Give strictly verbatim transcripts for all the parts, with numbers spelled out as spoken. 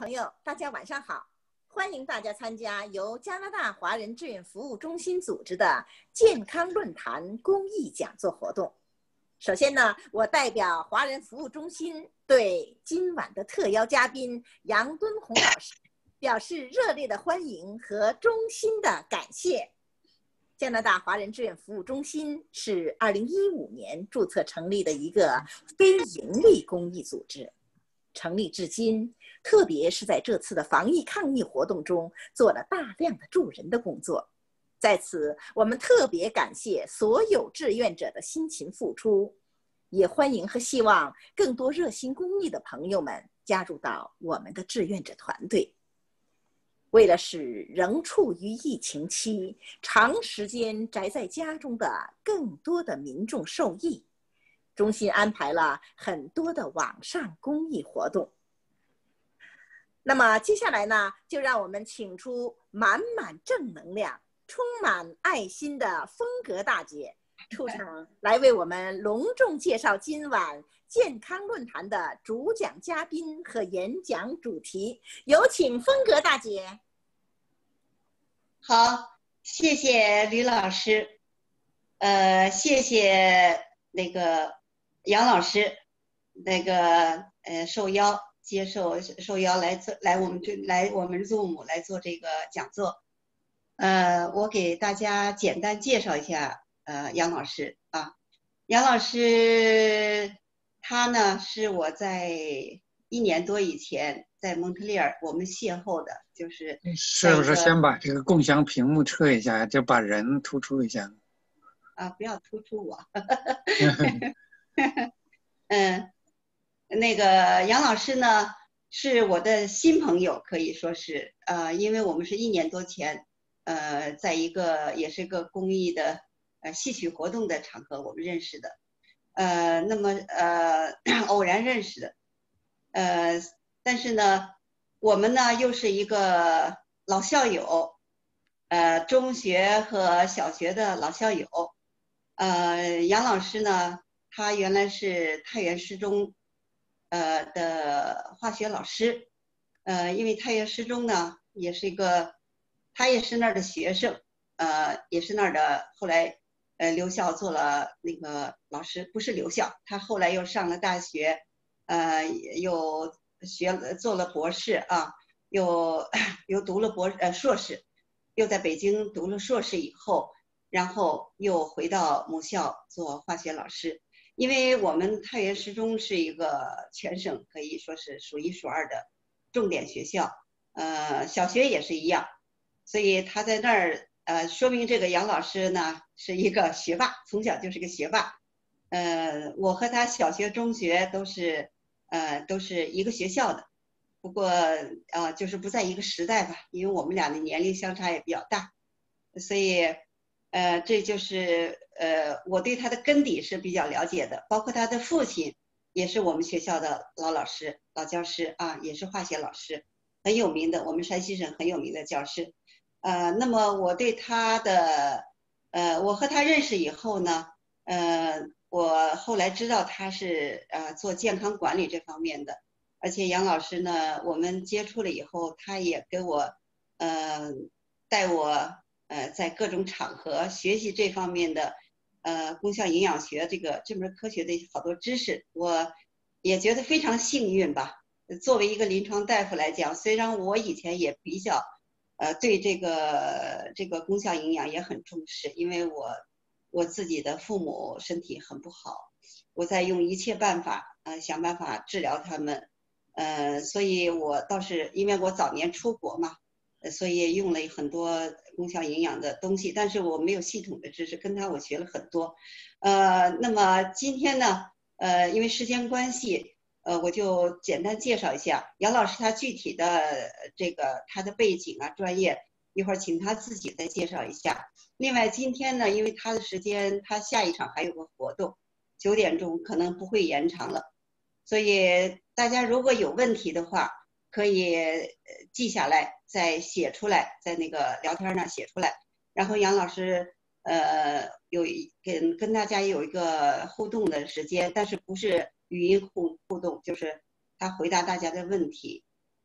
朋友，大家晚上好！欢迎大家参加由加拿大华人志愿服务中心组织的健康论坛公益讲座活动。首先呢，我代表华人服务中心对今晚的特邀嘉宾杨敦宏老师表示热烈的欢迎和衷心的感谢。加拿大华人志愿服务中心是二零一五年注册成立的一个非营利公益组织，成立至今，特别是在这次的防疫抗疫活动中，做了大量的助人的工作。在此，我们特别感谢所有志愿者的辛勤付出，也欢迎和希望更多热心公益的朋友们加入到我们的志愿者团队。为了使仍处于疫情期、长时间宅在家中的更多的民众受益，中心安排了很多的网上公益活动。那么接下来呢，就让我们请出满满正能量、充满爱心的风格大姐出场，来为我们隆重介绍今晚健康论坛的主讲嘉宾和演讲主题。有请风格大姐。 好，谢谢吕老师，呃，谢谢那个杨老师，那个呃受邀接受受邀来做来我们这来我们 Zoom 来做这个讲座，呃，我给大家简单介绍一下呃杨老师啊，杨老师他呢是我在一年多以前在蒙特利尔我们邂逅的，就是是不是先把这个共享屏幕撤一下，就把人突出一下？ 啊，不要突出我。嗯，那个杨老师呢是我的新朋友，可以说是呃，因为我们是一年多前，呃，在一个也是个公益的呃戏曲活动的场合我们认识的，呃，那么呃偶然认识的，呃，但是呢，我们呢又是一个老校友，呃，中学和小学的老校友。呃，杨老师呢，他原来是太原市中，呃的化学老师，呃，因为太原市中呢也是一个，他也是那儿的学生，呃，也是那儿的，后来呃留校做了那个老师，不是留校，他后来又上了大学，呃，又学了做了博士啊，又又读了博呃硕士，又在北京读了硕士以后。然后又回到母校做化学老师，因为我们太原市中是一个全省可以说是数一数二的重点学校，呃，小学也是一样，所以他在那儿，呃，说明这个杨老师呢是一个学霸，从小就是个学霸，呃，我和他小学、中学都是，呃，都是一个学校的，不过呃，就是不在一个时代吧，因为我们俩的年龄相差也比较大，所以。呃，这就是呃，我对他的根底是比较了解的，包括他的父亲也是我们学校的老老师、老教师啊，也是化学老师，很有名的，我们山西省很有名的教师。呃，那么我对他的，呃，我和他认识以后呢，呃，我后来知道他是呃做健康管理这方面的，而且杨老师呢，我们接触了以后，他也给我，呃，带我。呃，在各种场合学习这方面的，呃，功效营养学这个这门科学的好多知识，我也觉得非常幸运吧。作为一个临床大夫来讲，虽然我以前也比较，呃，对这个这个功效营养也很重视，因为我我自己的父母身体很不好，我在用一切办法，呃，想办法治疗他们，呃，所以我倒是因为我早年出国嘛。所以用了很多功效营养的东西，但是我没有系统的知识，跟他我学了很多。呃，那么今天呢，呃，因为时间关系，呃，我就简单介绍一下杨老师他具体的这个他的背景啊、专业，一会儿请他自己再介绍一下。另外今天呢，因为他的时间，他下一场还有个活动，九点钟可能不会延长了，所以大家如果有问题的话，可以记下来，再写出来，在那个聊天上写出来。然后杨老师呃有跟跟大家有一个互动的时间，但是不是语音互互动，就是他回答大家的问题。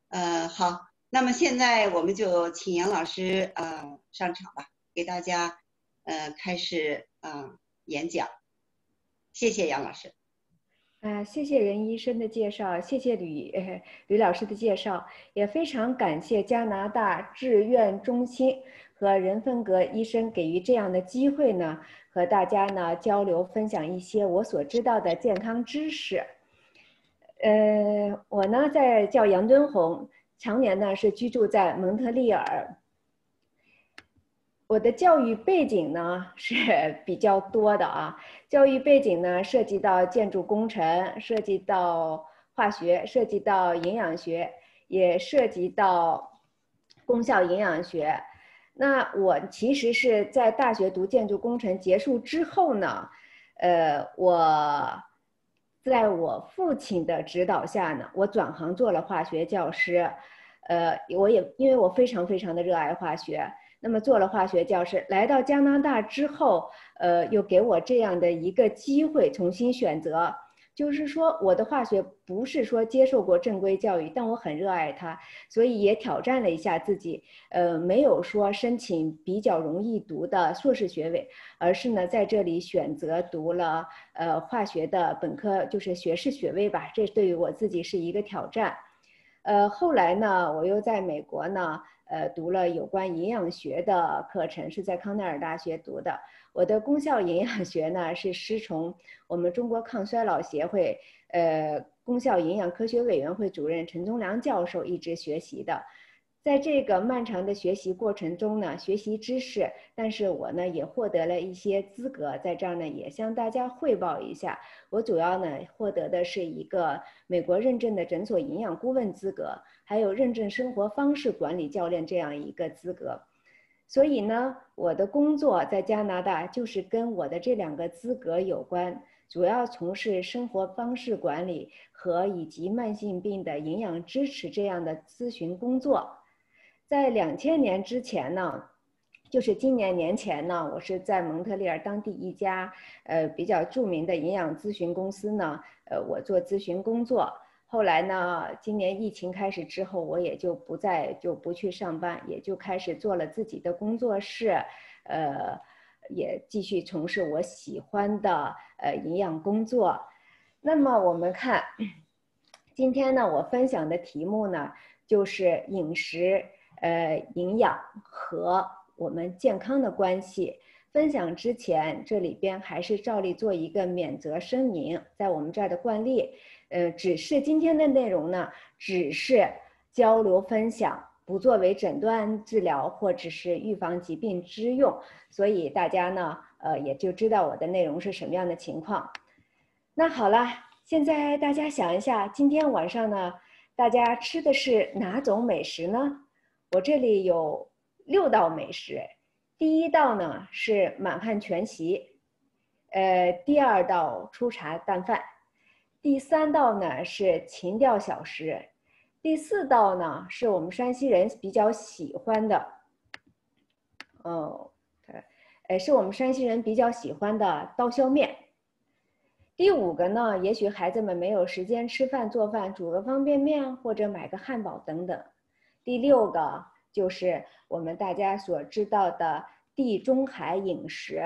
呃，好，那么现在我们就请杨老师呃上场吧，给大家呃开始呃演讲。谢谢杨老师。 呃，谢谢任医生的介绍，谢谢吕呃吕老师的介绍，也非常感谢加拿大志愿中心和任芬格医生给予这样的机会呢，和大家呢交流分享一些我所知道的健康知识。呃，我呢在叫杨敦红，常年呢是居住在蒙特利尔。我的教育背景呢是比较多的啊，教育背景呢涉及到建筑工程，涉及到化学，涉及到营养学，也涉及到功效营养学。那我其实是在大学读建筑工程结束之后呢，呃，我在我父亲的指导下呢，我转行做了化学教师。呃，我也因为我非常非常的热爱化学。那么做了化学教师，来到加拿大之后，呃，又给我这样的一个机会重新选择。就是说，我的化学不是说接受过正规教育，但我很热爱它，所以也挑战了一下自己。呃，没有说申请比较容易读的硕士学位，而是呢在这里选择读了呃化学的本科，就是学士学位吧。这对于我自己是一个挑战。呃，后来呢，我又在美国呢。呃，读了有关营养学的课程，是在康奈尔大学读的。我的功效营养学呢，是师从我们中国抗衰老协会呃功效营养科学委员会主任陈宗良教授一直学习的。在这个漫长的学习过程中呢，学习知识，但是我呢也获得了一些资格，在这儿呢也向大家汇报一下。我主要呢获得的是一个美国认证的诊所营养顾问资格，还有认证生活方式管理教练这样一个资格。所以呢，我的工作在加拿大就是跟我的这两个资格有关，主要从事生活方式管理和以及慢性病的营养支持这样的咨询工作。在两千年之前呢，就是今年年前呢，我是在蒙特利尔当地一家呃比较著名的营养咨询公司呢，呃，我做咨询工作。后来呢，今年疫情开始之后，我也就不再就不去上班，也就开始做了自己的工作室，呃，也继续从事我喜欢的呃营养工作。那么我们看，今天呢，我分享的题目呢，就是饮食。呃，营养和我们健康的关系。分享之前，这里边还是照例做一个免责声明，在我们这儿的惯例，呃，只是今天的内容呢，只是交流分享，不作为诊断治疗或者是预防疾病之用，所以大家呢，呃，也就知道我的内容是什么样的情况。那好了，现在大家想一下，今天晚上呢，大家吃的是哪种美食呢？我这里有六道美食，第一道呢是满汉全席，呃，第二道粗茶淡饭，第三道呢是情调小食，第四道呢是我们山西人比较喜欢的，哦，呃，是我们山西人比较喜欢的刀削面。第五个呢，也许孩子们没有时间吃饭做饭，煮个方便面或者买个汉堡等等。第六个就是我们大家所知道的地中海饮食。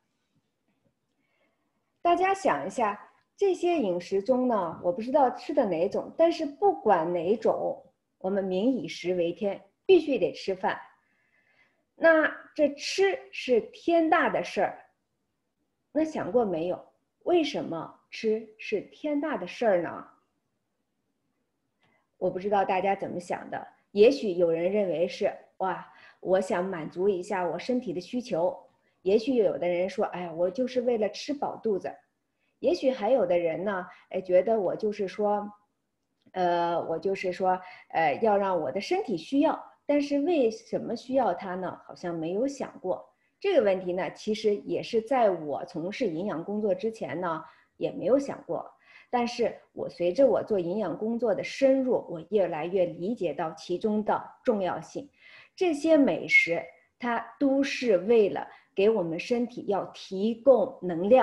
大家想一下，这些饮食中呢，我不知道吃的哪种，但是不管哪种，我们民以食为天，必须得吃饭。那这吃是天大的事儿，那想过没有？为什么吃是天大的事儿呢？我不知道大家怎么想的。也许有人认为是哇，我想满足一下我身体的需求。也许有的人说，哎，我就是为了吃饱肚子。也许还有的人呢，哎，觉得我就是说，呃，我就是说，呃，要让我的身体需要，但是为什么需要它呢？好像没有想过这个问题呢。其实也是在我从事营养工作之前呢，也没有想过。但是我随着我做营养工作的深入，我越来越理解到其中的重要性。这些美食，它都是为了给我们身体要提供能量，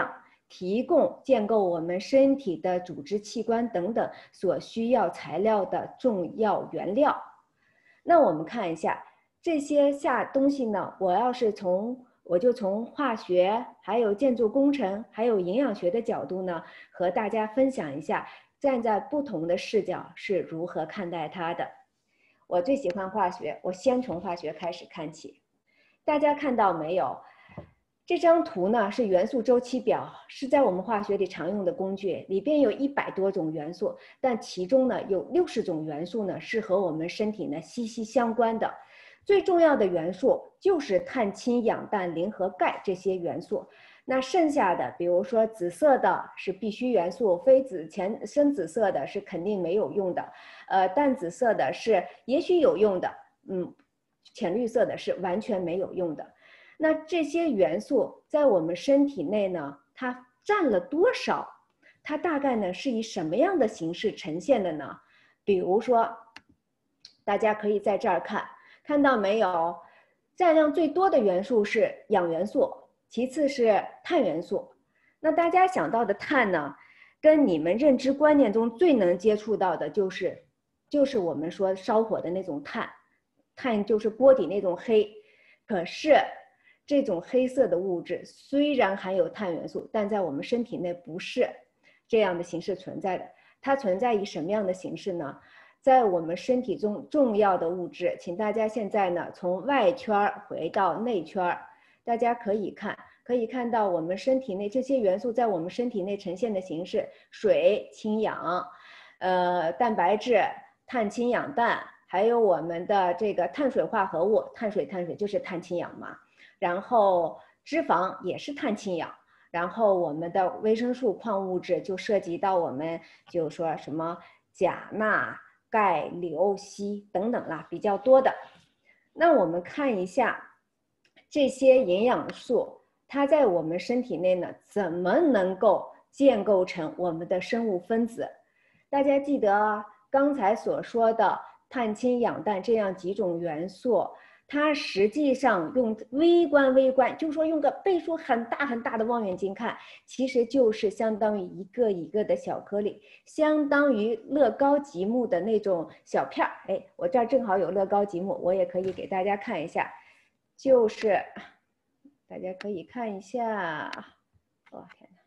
提供建构我们身体的组织器官等等所需要材料的重要原料。那我们看一下这些下东西呢，我要是从我就从化学、还有建筑工程、还有营养学的角度呢，和大家分享一下，站在不同的视角是如何看待它的。我最喜欢化学，我先从化学开始看起。大家看到没有？这张图呢是元素周期表，是在我们化学里常用的工具，里边有一百多种元素，但其中呢有六十种元素呢是和我们身体呢息息相关的。最重要的元素就是碳、氢、氧、氮、磷和钙这些元素。那剩下的，比如说紫色的是必需元素，非紫浅深紫色的是肯定没有用的，呃，淡紫色的是也许有用的，嗯，浅绿色的是完全没有用的。那这些元素在我们身体内呢，它占了多少？它大概呢是以什么样的形式呈现的呢？比如说，大家可以在这儿看，看到没有？占量最多的元素是氧元素，其次是碳元素。那大家想到的碳呢，跟你们认知观念中最能接触到的就是，就是我们说烧火的那种碳，碳就是锅底那种黑。可是这种黑色的物质虽然含有碳元素，但在我们身体内不是这样的形式存在的。它存在以什么样的形式呢？在我们身体中重要的物质，请大家现在呢从外圈回到内圈，大家可以看，可以看到我们身体内这些元素在我们身体内呈现的形式：水、氢、氧，呃，蛋白质、碳、氢、氧、氮，还有我们的这个碳水化合物，碳水碳水就是碳、氢、氧嘛。然后脂肪也是碳、氢、氧。然后我们的维生素、矿物质就涉及到我们就说什么钾、钠、钙、硫、硒等等啦，比较多的。那我们看一下这些营养素，它在我们身体内呢，怎么能够建构成我们的生物分子？大家记得刚才所说的碳、氢、氧、氮这样几种元素，它实际上用微观微观，就是说用个倍数很大很大的望远镜看，其实就是相当于一个一个的小颗粒，相当于乐高积木的那种小片儿。哎，我这儿正好有乐高积木，我也可以给大家看一下，就是大家可以看一下，哦天哪，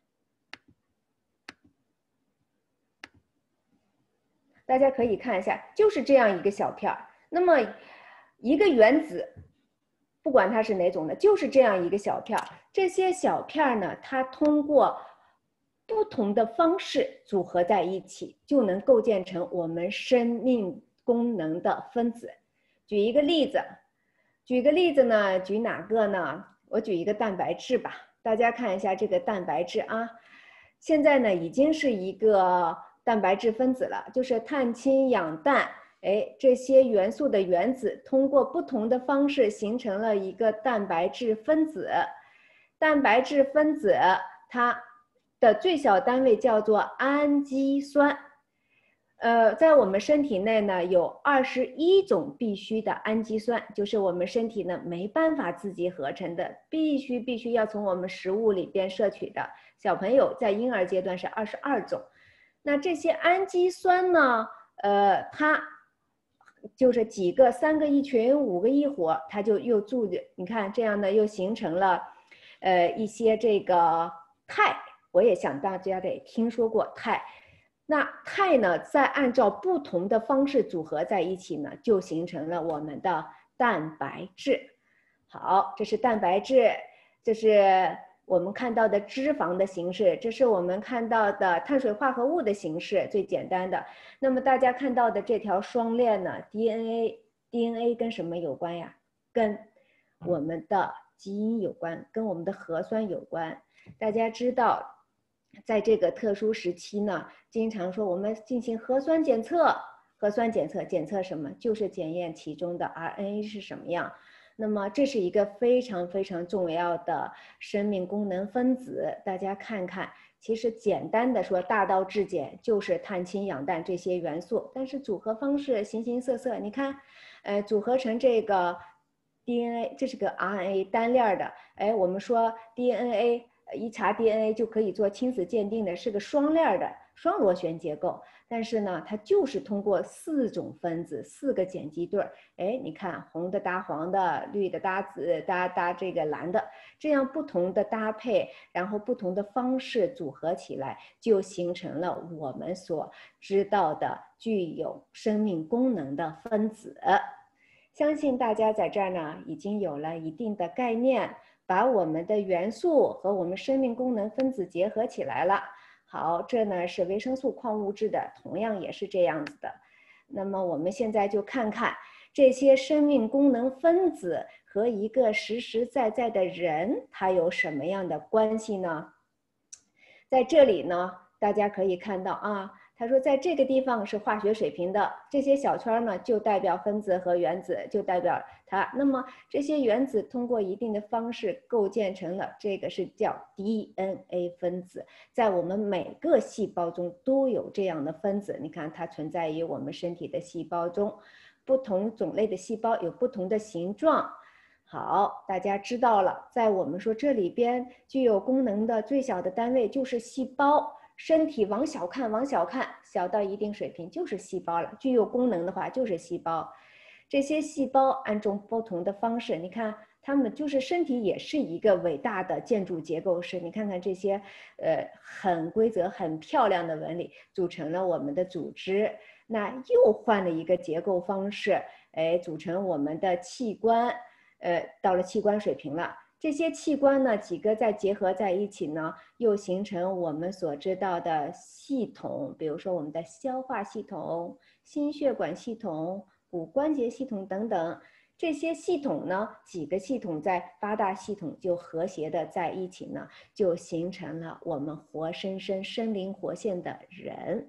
大家可以看一下，就是这样一个小片儿。那么一个原子，不管它是哪种的，就是这样一个小片儿。这些小片儿呢，它通过不同的方式组合在一起，就能构建成我们生命功能的分子。举一个例子，举个例子呢，举哪个呢？我举一个蛋白质吧，大家看一下这个蛋白质啊，现在呢已经是一个蛋白质分子了，就是碳、氢、氧、氮。哎，这些元素的原子通过不同的方式形成了一个蛋白质分子。蛋白质分子它的最小单位叫做氨基酸。呃，在我们身体内呢，有二十一种必需的氨基酸，就是我们身体呢没办法自己合成的，必须必须要从我们食物里边摄取的。小朋友在婴儿阶段是二十二种。那这些氨基酸呢，呃，它就是几个三个一群五个一伙，它就又住着，你看这样呢又形成了呃一些这个肽，我也想大家得听说过肽。那肽呢再按照不同的方式组合在一起呢，就形成了我们的蛋白质。好，这是蛋白质，这是我们看到的脂肪的形式，这是我们看到的碳水化合物的形式，最简单的。那么大家看到的这条双链呢 ，D N A，D N A 跟什么有关呀？跟我们的基因有关，跟我们的核酸有关。大家知道，在这个特殊时期呢，经常说我们进行核酸检测，核酸检测检测什么？就是检验其中的 R N A 是什么样。那么这是一个非常非常重要的生命功能分子，大家看看，其实简单的说，大道至简就是碳、氢、氧、氮这些元素，但是组合方式形形色色。你看，呃，组合成这个 D N A， 这是个 R N A 单链的，哎，我们说 D N A 一查 D N A 就可以做亲子鉴定的，是个双链的双螺旋结构。但是呢，它就是通过四种分子，四个碱基对儿，哎，你看红的搭黄的，绿的搭紫，搭搭这个蓝的，这样不同的搭配，然后不同的方式组合起来，就形成了我们所知道的具有生命功能的分子。相信大家在这儿呢已经有了一定的概念，把我们的元素和我们生命功能分子结合起来了。好，这呢是维生素矿物质的，同样也是这样子的。那么我们现在就看看这些生命功能分子和一个实实在在的人，它有什么样的关系呢？在这里呢，大家可以看到啊，他说在这个地方是化学水平的，这些小圈呢就代表分子和原子，就代表它。那么这些原子通过一定的方式构建成了这个是叫 D N A 分子，在我们每个细胞中都有这样的分子。你看它存在于我们身体的细胞中，不同种类的细胞有不同的形状。好，大家知道了，在我们说这里边具有功能的最小的单位就是细胞。身体往小看，往小看，小到一定水平就是细胞了。具有功能的话就是细胞。这些细胞按照不同的方式，你看它们就是身体也是一个伟大的建筑结构式。你看看这些呃很规则、很漂亮的纹理，组成了我们的组织。那又换了一个结构方式，哎，组成我们的器官，呃，到了器官水平了。这些器官呢，几个再结合在一起呢，又形成我们所知道的系统，比如说我们的消化系统、心血管系统、骨关节系统等等。这些系统呢，几个系统在八大系统就和谐的在一起呢，就形成了我们活生生、生灵活现的人。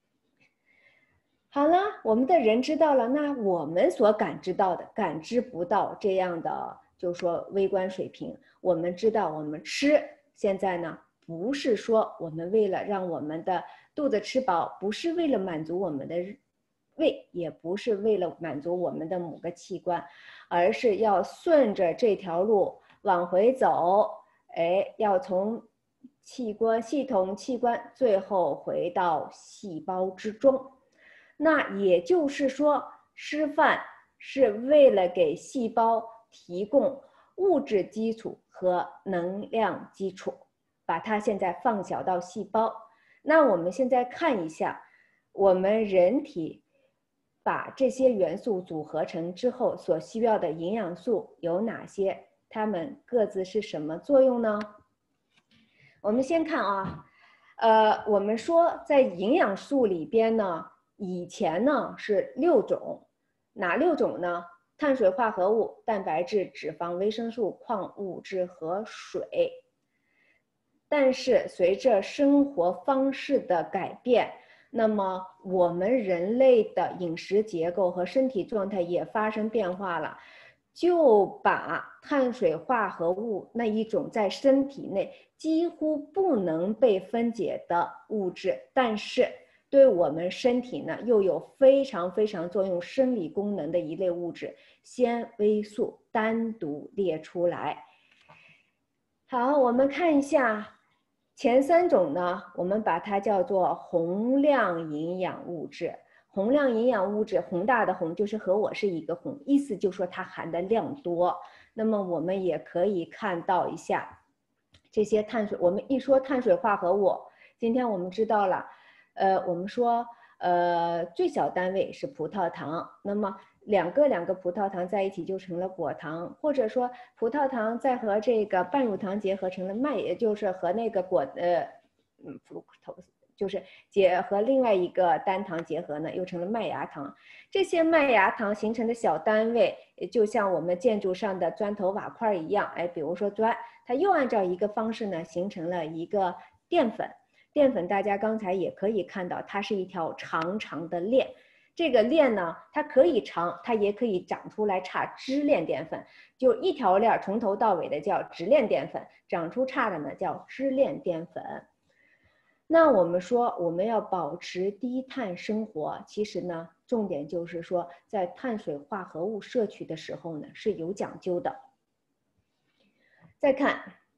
好了，我们的人知道了，那我们所感知到的、感知不到这样的。就是说微观水平，我们知道我们吃，现在呢不是说我们为了让我们的肚子吃饱，不是为了满足我们的胃，也不是为了满足我们的某个器官，而是要顺着这条路往回走，哎，要从器官系统、器官最后回到细胞之中。那也就是说，吃饭是为了给细胞提供物质基础和能量基础，把它现在放小到细胞。那我们现在看一下，我们人体把这些元素组合成之后所需要的营养素有哪些？它们各自是什么作用呢？我们先看啊，呃，我们说在营养素里边呢，以前呢是六种，哪六种呢？碳水化合物、蛋白质、脂肪、维生素、矿物质和水。但是随着生活方式的改变，那么我们人类的饮食结构和身体状态也发生变化了，就把碳水化合物那一种在身体内几乎不能被分解的物质，但是对我们身体呢又有非常非常作用生理功能的一类物质纤维素单独列出来。好，我们看一下前三种呢，我们把它叫做宏量营养物质。宏量营养物质，宏大的宏就是和我是一个宏，意思就是说它含的量多。那么我们也可以看到一下这些碳水，我们一说碳水化合物，今天我们知道了，呃，我们说呃最小单位是葡萄糖，那么两个两个葡萄糖在一起就成了果糖，或者说葡萄糖再和这个半乳糖结合成了麦，也就是和那个果呃嗯 fructose 就是结和另外一个单糖结合呢，又成了麦芽糖。这些麦芽糖形成的小单位，就像我们建筑上的砖头瓦块一样，哎，比如说砖，它又按照一个方式呢，形成了一个淀粉。淀粉大家刚才也可以看到，它是一条长长的链。这个链呢，它可以长，它也可以长出来差支链淀粉，就一条链从头到尾的叫直链淀粉，长出差的呢叫支链淀粉。那我们说我们要保持低碳生活，其实呢，重点就是说在碳水化合物摄取的时候呢是有讲究的。再看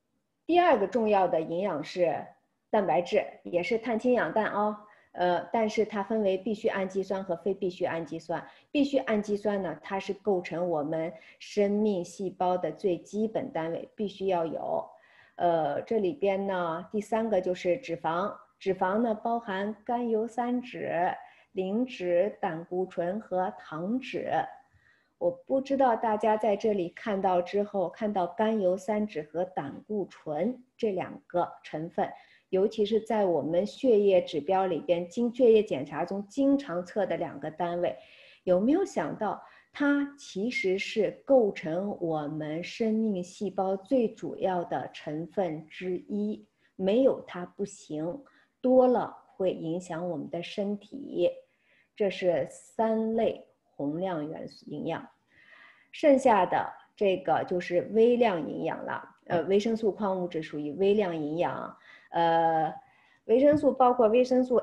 第二个重要的营养是蛋白质，也是碳氢氧氮哦。呃，但是它分为必需氨基酸和非必需氨基酸。必需氨基酸呢，它是构成我们生命细胞的最基本单位，必须要有。呃，这里边呢，第三个就是脂肪，脂肪呢包含甘油三酯、磷脂、胆固醇和糖脂。我不知道大家在这里看到之后，看到甘油三酯和胆固醇这两个成分，尤其是在我们血液指标里边，经血液检查中经常测的两个单位，有没有想到它其实是构成我们生命细胞最主要的成分之一，没有它不行，多了会影响我们的身体。这是三类宏量元素营养，剩下的这个就是微量营养了。呃，维生素、矿物质属于微量营养。呃，维生素包括维生素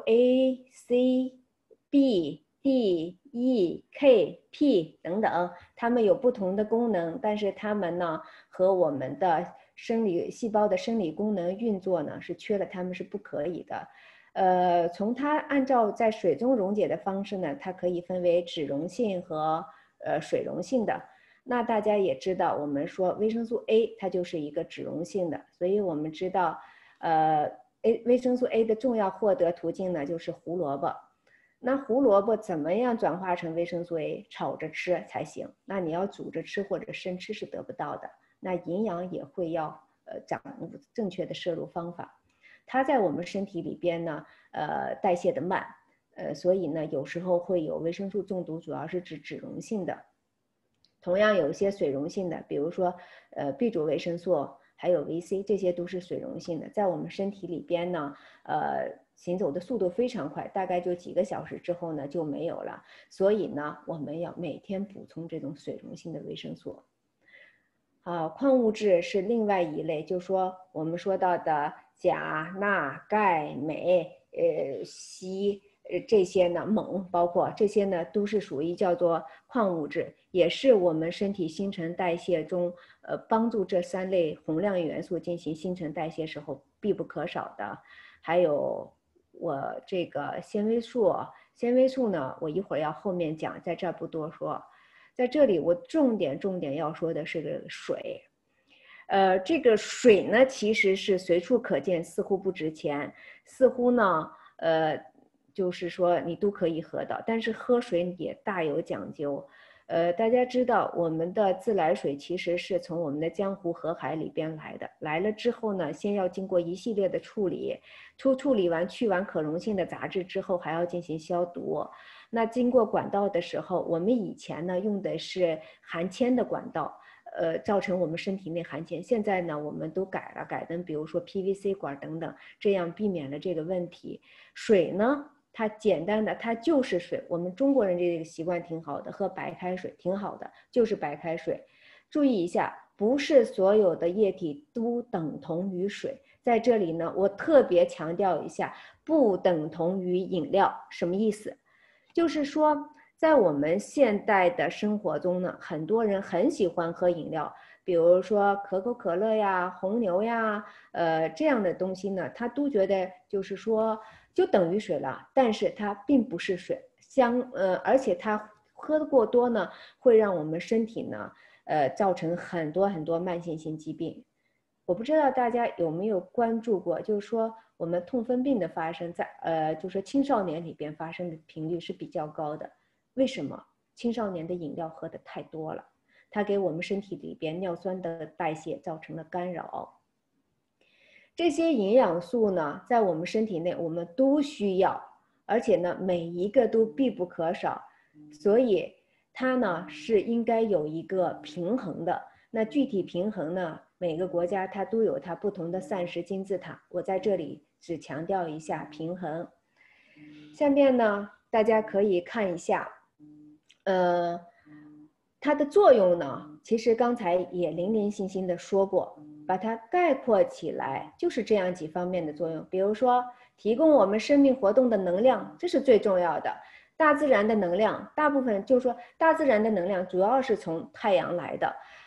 A、C、B、D、E、K、P 等等，它们有不同的功能，但是它们呢和我们的生理细胞的生理功能运作呢是缺了它们是不可以的。呃，从它按照在水中溶解的方式呢，它可以分为脂溶性和呃水溶性的。那大家也知道，我们说维生素 A 它就是一个脂溶性的，所以我们知道，呃 A 维生素 A 的重要获得途径呢就是胡萝卜。那胡萝卜怎么样转化成维生素 A？ 炒着吃才行。那你要煮着吃或者生吃是得不到的。那营养也会要呃掌握正确的摄入方法。它在我们身体里边呢，呃代谢的慢，呃所以呢有时候会有维生素中毒，主要是指脂溶性的。同样有一些水溶性的，比如说呃 B 族维生素还有维 C， 这些都是水溶性的，在我们身体里边呢，呃行走的速度非常快，大概就几个小时之后呢就没有了。所以呢我们要每天补充这种水溶性的维生素。啊，矿物质是另外一类，就说我们说到的钾、钠、钙、镁、呃硒。呃，这些呢，锰包括这些呢，都是属于叫做矿物质，也是我们身体新陈代谢中，呃，帮助这三类宏量元素进行新陈代谢时候必不可少的。还有我这个纤维素，纤维素呢，我一会儿要后面讲，在这儿不多说。在这里我重点重点要说的是这个水。呃，这个水呢，其实是随处可见，似乎不值钱，似乎呢，呃。就是说你都可以喝到，但是喝水也大有讲究。呃，大家知道我们的自来水其实是从我们的江湖河海里边来的，来了之后呢，先要经过一系列的处理，处处理完去完可溶性的杂质之后，还要进行消毒。那经过管道的时候，我们以前呢用的是含铅的管道，呃，造成我们身体内含铅。现在呢，我们都改了，改的比如说 P V C 管等等，这样避免了这个问题。水呢？它简单的，它就是水。我们中国人这个习惯挺好的，喝白开水挺好的，就是白开水。注意一下，不是所有的液体都等同于水。在这里呢，我特别强调一下，不等同于饮料。什么意思？就是说，在我们现代的生活中呢，很多人很喜欢喝饮料，比如说可口可乐呀、红牛呀，呃，这样的东西呢，他都觉得就是说。就等于水了，但是它并不是水，相呃，而且它喝的过多呢，会让我们身体呢，呃，造成很多很多慢性性疾病。我不知道大家有没有关注过，就是说我们痛风病的发生在呃，就是说青少年里边发生的频率是比较高的。为什么？青少年的饮料喝的太多了，它给我们身体里边尿酸的代谢造成了干扰。这些营养素呢，在我们身体内我们都需要，而且呢，每一个都必不可少，所以它呢是应该有一个平衡的。那具体平衡呢，每个国家它都有它不同的膳食金字塔，我在这里只强调一下平衡。下面呢，大家可以看一下，呃，它的作用呢，其实刚才也零零星星的说过。把它概括起来，就是这样几方面的作用。比如说，提供我们生命活动的能量，这是最重要的。大自然的能量，大部分就是说，大自然的能量主要是从太阳来的。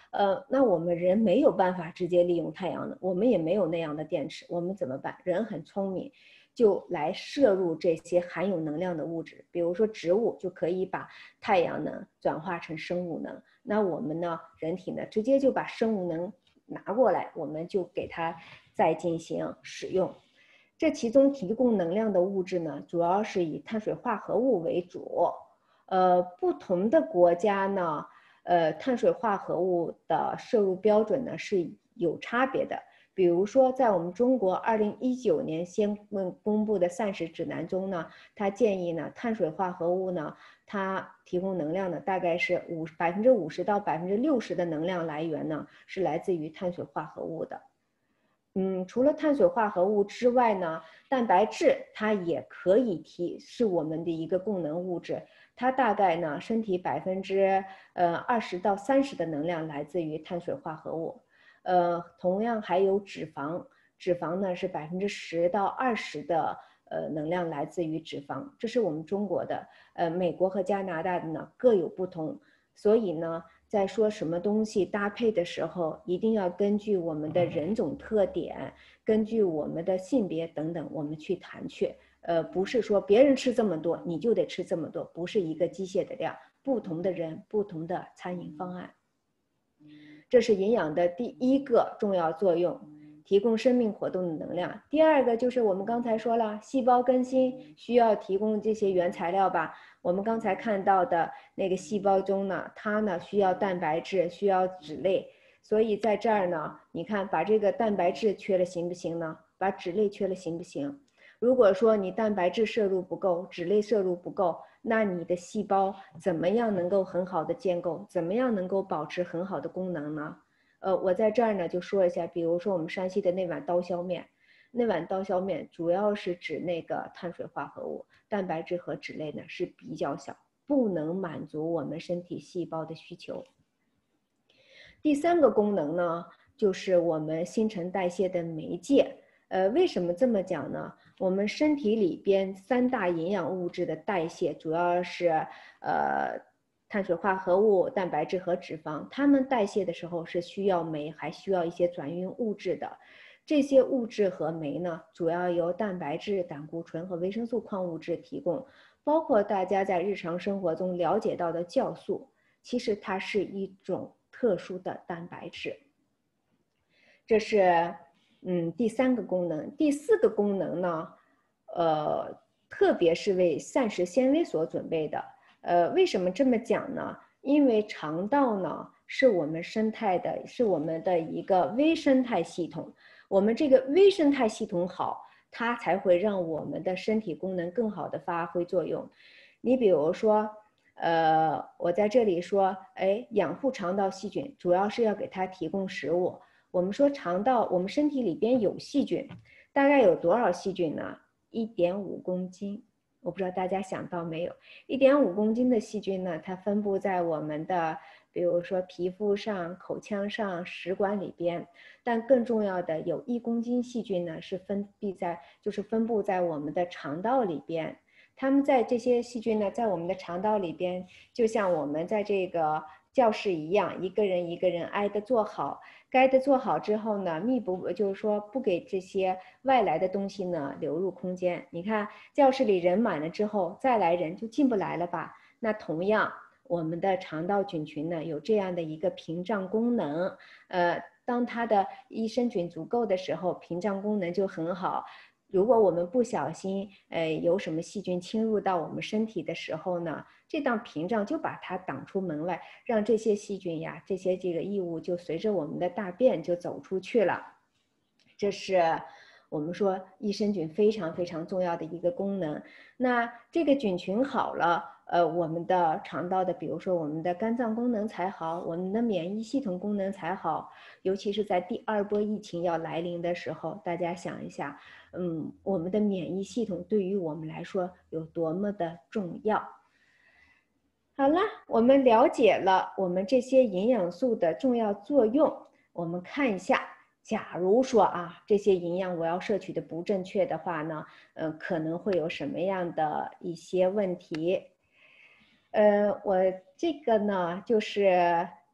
呃，那我们人没有办法直接利用太阳能，我们也没有那样的电池，我们怎么办？人很聪明，就来摄入这些含有能量的物质，比如说植物就可以把太阳能转化成生物能，那我们呢，人体呢，直接就把生物能拿过来，我们就给它再进行使用。这其中提供能量的物质呢，主要是以碳水化合物为主。呃，不同的国家呢，呃，碳水化合物的摄入标准呢是有差别的。比如说，在我们中国二零一九年先公布的膳食指南中呢，它建议呢，碳水化合物呢，它提供能量呢，大概是五百分之五十到百分之六十的能量来源呢，是来自于碳水化合物的。嗯，除了碳水化合物之外呢，蛋白质它也可以提，是我们的一个供能物质。它大概呢，身体百分之呃二十到三十的能量来自于碳水化合物。呃，同样还有脂肪，脂肪呢是百分之十到二十的呃能量来自于脂肪。这是我们中国的，呃，美国和加拿大的呢各有不同。所以呢，在说什么东西搭配的时候，一定要根据我们的人种特点，根据我们的性别等等，我们去谈去。呃，不是说别人吃这么多，你就得吃这么多，不是一个机械的量。不同的人，不同的餐饮方案。这是营养的第一个重要作用，提供生命活动的能量。第二个就是我们刚才说了，细胞更新需要提供这些原材料吧。我们刚才看到的那个细胞中呢，它呢需要蛋白质，需要脂类，所以在这儿呢，你看把这个蛋白质缺了行不行呢？把脂类缺了行不行？如果说你蛋白质摄入不够，脂类摄入不够，那你的细胞怎么样能够很好的建构？怎么样能够保持很好的功能呢？呃，我在这儿呢就说一下，比如说我们山西的那碗刀削面，那碗刀削面主要是指那个碳水化合物，蛋白质和脂类呢是比较小，不能满足我们身体细胞的需求。第三个功能呢，就是我们新陈代谢的媒介。呃，为什么这么讲呢？我们身体里边三大营养物质的代谢，主要是呃碳水化合物、蛋白质和脂肪。它们代谢的时候是需要酶，还需要一些转运物质的。这些物质和酶呢，主要由蛋白质、胆固醇和维生素矿物质提供，包括大家在日常生活中了解到的酵素，其实它是一种特殊的蛋白质。这是嗯，第三个功能。第四个功能呢，呃，特别是为膳食纤维所准备的。呃，为什么这么讲呢？因为肠道呢，是我们生态的，是我们的一个微生态系统。我们这个微生态系统好，它才会让我们的身体功能更好的发挥作用。你比如说，呃，我在这里说，哎，养护肠道细菌，主要是要给它提供食物。我们说肠道，我们身体里边有细菌，大概有多少细菌呢？一点五公斤。我不知道大家想到没有？一点五公斤的细菌呢，它分布在我们的，比如说皮肤上、口腔上、食管里边。但更重要的，有一公斤细菌呢，是分布在，就是分布在我们的肠道里边。它们在这些细菌呢，在我们的肠道里边，就像我们在这个教室一样，一个人一个人挨着坐好。该的做好之后呢，密不就是说不给这些外来的东西呢流入空间。你看教室里人满了之后，再来人就进不来了吧？那同样，我们的肠道菌群呢有这样的一个屏障功能。呃，当它的益生菌足够的时候，屏障功能就很好。如果我们不小心，呃，有什么细菌侵入到我们身体的时候呢，这道屏障就把它挡出门外，让这些细菌呀，这些这个异物就随着我们的大便就走出去了。这是我们说益生菌非常非常重要的一个功能。那这个菌群好了，呃，我们的肠道的，比如说我们的肝脏功能才好，我们的免疫系统功能才好。尤其是在第二波疫情要来临的时候，大家想一下，嗯，我们的免疫系统对于我们来说有多么的重要。好了，我们了解了我们这些营养素的重要作用。我们看一下，假如说啊，这些营养我要摄取的不正确的话呢，呃，可能会有什么样的一些问题？呃，我这个呢，就是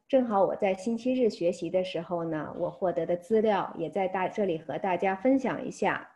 正好我在星期日学习的时候呢，我获得的资料也在大这里和大家分享一下。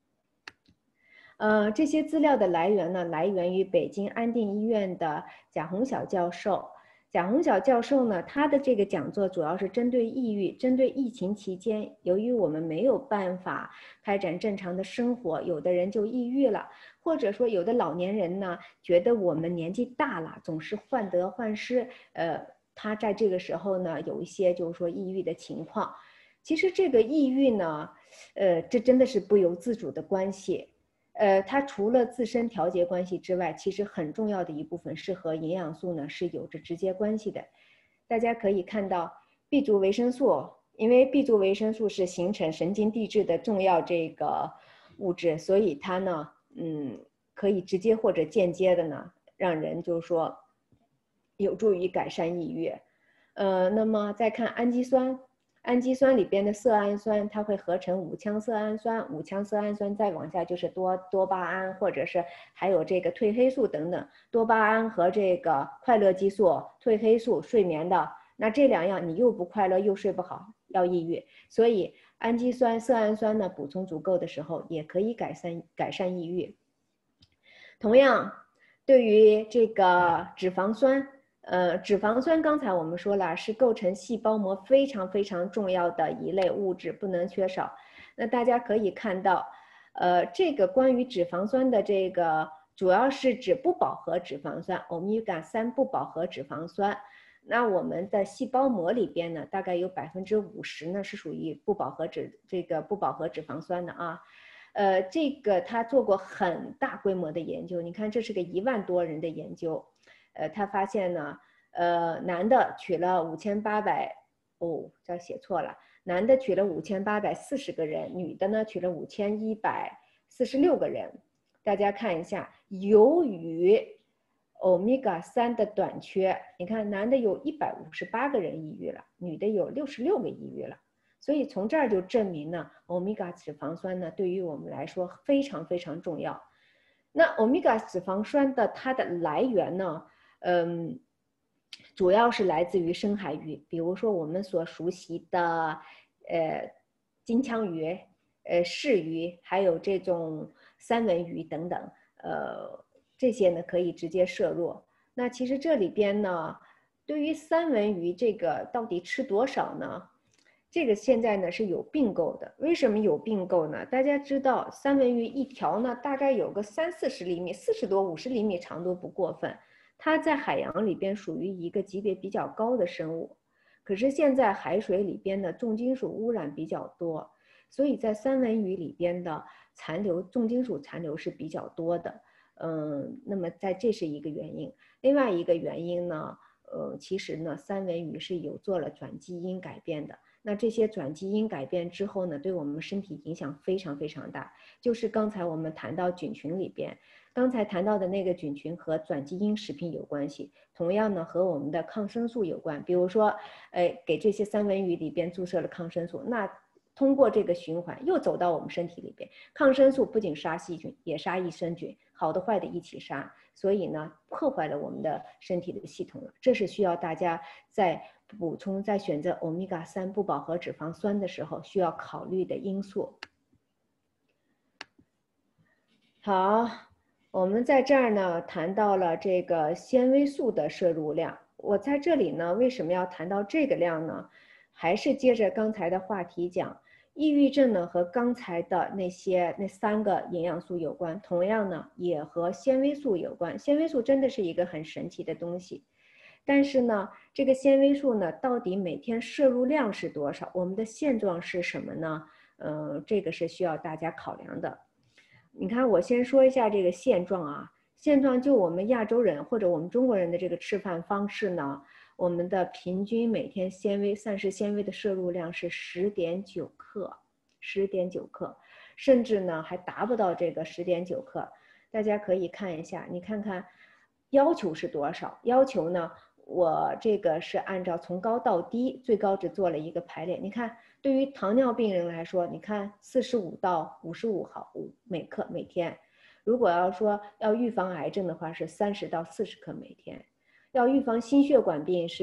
呃，这些资料的来源呢，来源于北京安定医院的贾宏晓教授。贾宏晓教授呢，他的这个讲座主要是针对抑郁，针对疫情期间，由于我们没有办法开展正常的生活，有的人就抑郁了，或者说有的老年人呢，觉得我们年纪大了，总是患得患失，呃，他在这个时候呢，有一些就是说抑郁的情况。其实这个抑郁呢，呃，这真的是不由自主的关系。呃，它除了自身调节关系之外，其实很重要的一部分是和营养素呢是有着直接关系的。大家可以看到 B 族维生素，因为 B 族维生素是形成神经递质的重要这个物质，所以它呢，嗯，可以直接或者间接的呢，让人就是说有助于改善抑郁。呃，那么再看氨基酸。氨基酸里边的色氨酸，它会合成五羟色氨酸，五羟色氨酸再往下就是多多巴胺，或者是还有这个褪黑素等等。多巴胺和这个快乐激素、褪黑素，睡眠的，那这两样你又不快乐又睡不好，要抑郁。所以氨基酸、色氨酸呢补充足够的时候，也可以改善改善抑郁。同样，对于这个脂肪酸。呃，脂肪酸刚才我们说了，是构成细胞膜非常非常重要的一类物质，不能缺少。那大家可以看到，呃，这个关于脂肪酸的这个，主要是指不饱和脂肪酸 欧米伽三 不饱和脂肪酸。那我们的细胞膜里边呢，大概有百分之五十呢是属于不饱和脂这个不饱和脂肪酸的啊。呃，这个他做过很大规模的研究，你看这是个一万多人的研究。呃，他发现呢，呃，男的取了五千八百，哦，这写错了，男的取了五千八百四十个人，女的呢取了五千一百四十六个人。大家看一下，由于欧米伽三的短缺，你看男的有一百五十八个人抑郁了，女的有六十六个抑郁了。所以从这儿就证明呢，欧米伽脂肪酸呢对于我们来说非常非常重要。那欧米伽脂肪酸的它的来源呢？嗯，主要是来自于深海鱼，比如说我们所熟悉的，呃，金枪鱼、呃，鲫鱼，还有这种三文鱼等等，呃，这些呢可以直接摄入。那其实这里边呢，对于三文鱼这个到底吃多少呢？这个现在呢是有并购的。为什么有并购呢？大家知道三文鱼一条呢大概有个三四十厘米，四十多五十厘米长度不过分。它在海洋里边属于一个级别比较高的生物，可是现在海水里边的重金属污染比较多，所以在三文鱼里边的残留重金属残留是比较多的。嗯，那么在这是一个原因。另外一个原因呢，呃，其实呢，三文鱼是有做了转基因改变的。那这些转基因改变之后呢，对我们身体影响非常非常大。就是刚才我们谈到菌群里边。刚才谈到的那个菌群和转基因食品有关系，同样呢和我们的抗生素有关。比如说，呃，给这些三文鱼里边注射了抗生素，那通过这个循环又走到我们身体里边。抗生素不仅杀细菌，也杀益生菌，好的坏的一起杀，所以呢破坏了我们的身体的系统了。这是需要大家在补充、在选择欧米伽三不饱和脂肪酸的时候需要考虑的因素。好。我们在这儿呢谈到了这个纤维素的摄入量。我在这里呢为什么要谈到这个量呢？还是接着刚才的话题讲，抑郁症呢和刚才的那些那三个营养素有关，同样呢也和纤维素有关。纤维素真的是一个很神奇的东西，但是呢这个纤维素呢到底每天摄入量是多少？我们的现状是什么呢？呃，这个是需要大家考量的。你看，我先说一下这个现状啊。现状就我们亚洲人或者我们中国人的这个吃饭方式呢，我们的平均每天纤维膳食纤维的摄入量是十点九克，十点九克，甚至呢还达不到这个十点九克。大家可以看一下，你看看要求是多少？要求呢，我这个是按照从高到低，最高只做了一个排列。你看。对于糖尿病人来说，你看四十五到五十五毫每克每天。如果要说要预防癌症的话，是三十到四十克每天。要预防心血管病是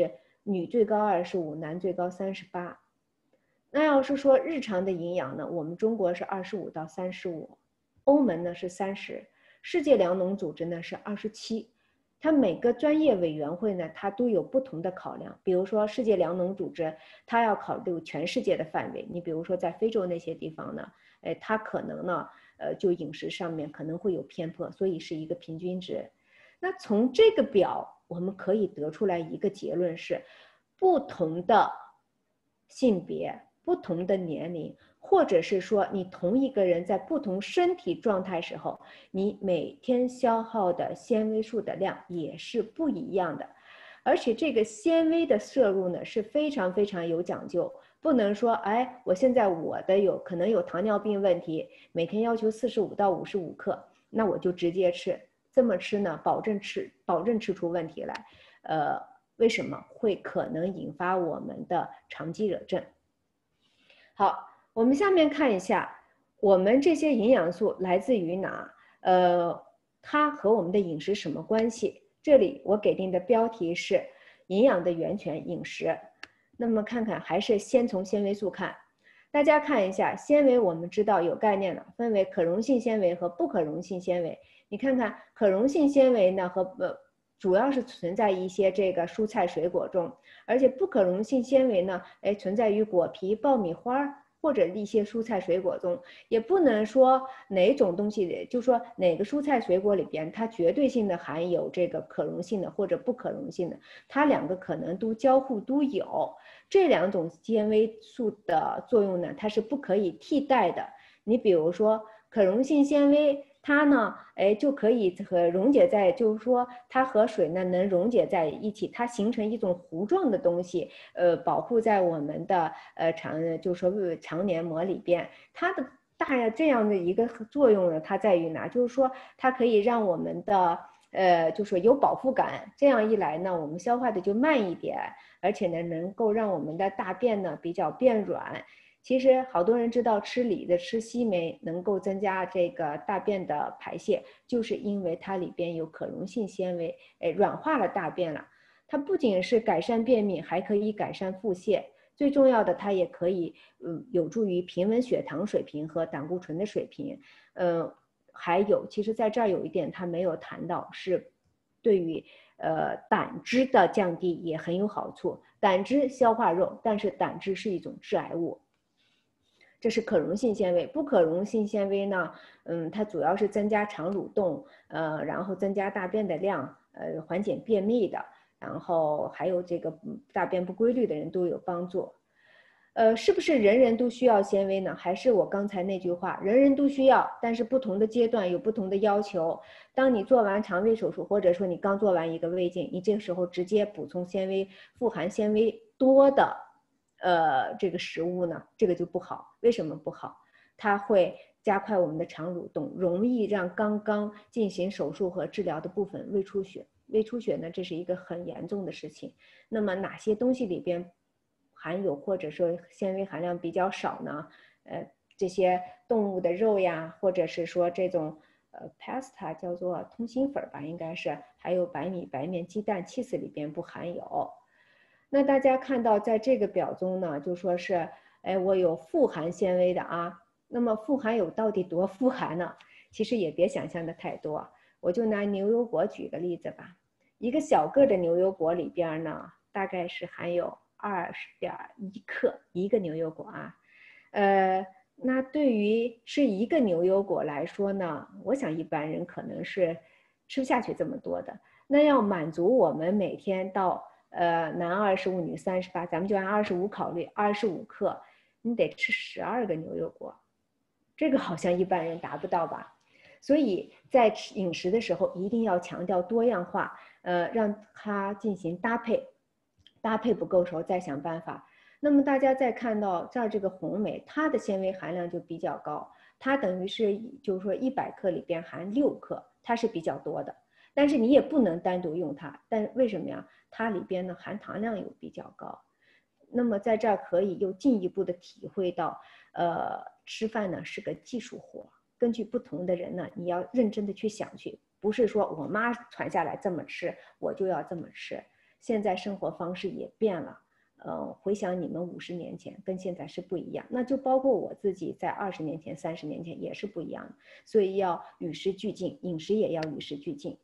女最高二十五，男最高三十八。那要是说日常的营养呢，我们中国是二十五到三十五，欧盟呢是三十，世界粮农组织呢是二十七。它每个专业委员会呢，它都有不同的考量。比如说世界粮农组织，它要考虑全世界的范围。你比如说在非洲那些地方呢，哎，它可能呢，呃，就饮食上面可能会有偏颇，所以是一个平均值。那从这个表，我们可以得出来一个结论是，不同的性别、不同的年龄，或者是说你同一个人在不同身体状态时候，你每天消耗的纤维素的量也是不一样的。而且这个纤维的摄入呢是非常非常有讲究，不能说哎，我现在我的有可能有糖尿病问题，每天要求四十五到五十五克，那我就直接吃。这么吃呢，保证吃保证吃出问题来。呃，为什么会可能引发我们的肠肌惹症？好，我们下面看一下，我们这些营养素来自于哪？呃，它和我们的饮食什么关系？这里我给定的标题是营养的源泉饮食。那么看看，还是先从纤维素看。大家看一下，纤维我们知道有概念了，分为可溶性纤维和不可溶性纤维。你看看可溶性纤维呢，和呃主要是存在一些这个蔬菜水果中，而且不可溶性纤维呢，哎，存在于果皮、爆米花或者一些蔬菜水果中。也不能说哪种东西，就说哪个蔬菜水果里边它绝对性的含有这个可溶性的或者不可溶性的，它两个可能都交互都有。这两种纤维素的作用呢，它是不可以替代的。你比如说可溶性纤维，它呢，哎，就可以和溶解在，就是说它和水呢能溶解在一起，它形成一种糊状的东西，呃，保护在我们的呃肠，就是说肠黏膜里边。它的大概这样的一个作用呢，它在于哪？就是说它可以让我们的呃，就是有饱腹感，这样一来呢，我们消化的就慢一点，而且呢，能够让我们的大便呢比较变软。其实好多人知道吃李子、吃西梅能够增加这个大便的排泄，就是因为它里边有可溶性纤维，哎，软化了大便了。它不仅是改善便秘，还可以改善腹泻。最重要的，它也可以，嗯，有助于平稳血糖水平和胆固醇的水平。嗯，还有，其实在这儿有一点它没有谈到，是对于呃胆汁的降低也很有好处。胆汁消化肉，但是胆汁是一种致癌物。这是可溶性纤维。不可溶性纤维呢，嗯，它主要是增加肠蠕动，呃，然后增加大便的量，呃，缓解便秘的，然后还有这个大便不规律的人都有帮助。呃，是不是人人都需要纤维呢？还是我刚才那句话，人人都需要，但是不同的阶段有不同的要求。当你做完肠胃手术，或者说你刚做完一个胃镜，你这个时候直接补充纤维，富含纤维多的呃，这个食物呢，这个就不好。为什么不好？它会加快我们的肠蠕动，容易让刚刚进行手术和治疗的部分胃出血。胃出血呢，这是一个很严重的事情。那么哪些东西里边含有或者说纤维含量比较少呢？呃，这些动物的肉呀，或者是说这种呃 pasta 叫做通心粉吧，应该是，还有白米、白面、鸡蛋、cheese 里边不含有。那大家看到在这个表中呢，就说是，哎，我有富含纤维的啊。那么富含有到底多富含呢？其实也别想象的太多。我就拿牛油果举个例子吧，一个小个的牛油果里边呢，大概是含有二十点一克一个牛油果啊。呃，那对于吃一个牛油果来说呢，我想一般人可能是吃不下去这么多的。那要满足我们每天到呃，男二十五，女三十八，咱们就按二十五考虑，二十五克，你得吃十二个牛油果，这个好像一般人达不到吧？所以在吃饮食的时候，一定要强调多样化，呃，让它进行搭配，搭配不够时候再想办法。那么大家再看到这儿这个红莓，它的纤维含量就比较高，它等于是就是说一百克里边含六克，它是比较多的。但是你也不能单独用它，但为什么呀？它里边呢含糖量又比较高。那么在这儿可以又进一步的体会到，呃，吃饭呢是个技术活，根据不同的人呢，你要认真的去想去，不是说我妈传下来这么吃，我就要这么吃。 现在生活方式也变了。呃，回想你们五十年前跟现在是不一样，那就包括我自己在二十年前、三十年前也是不一样的，所以要与时俱进，饮食也要与时俱进。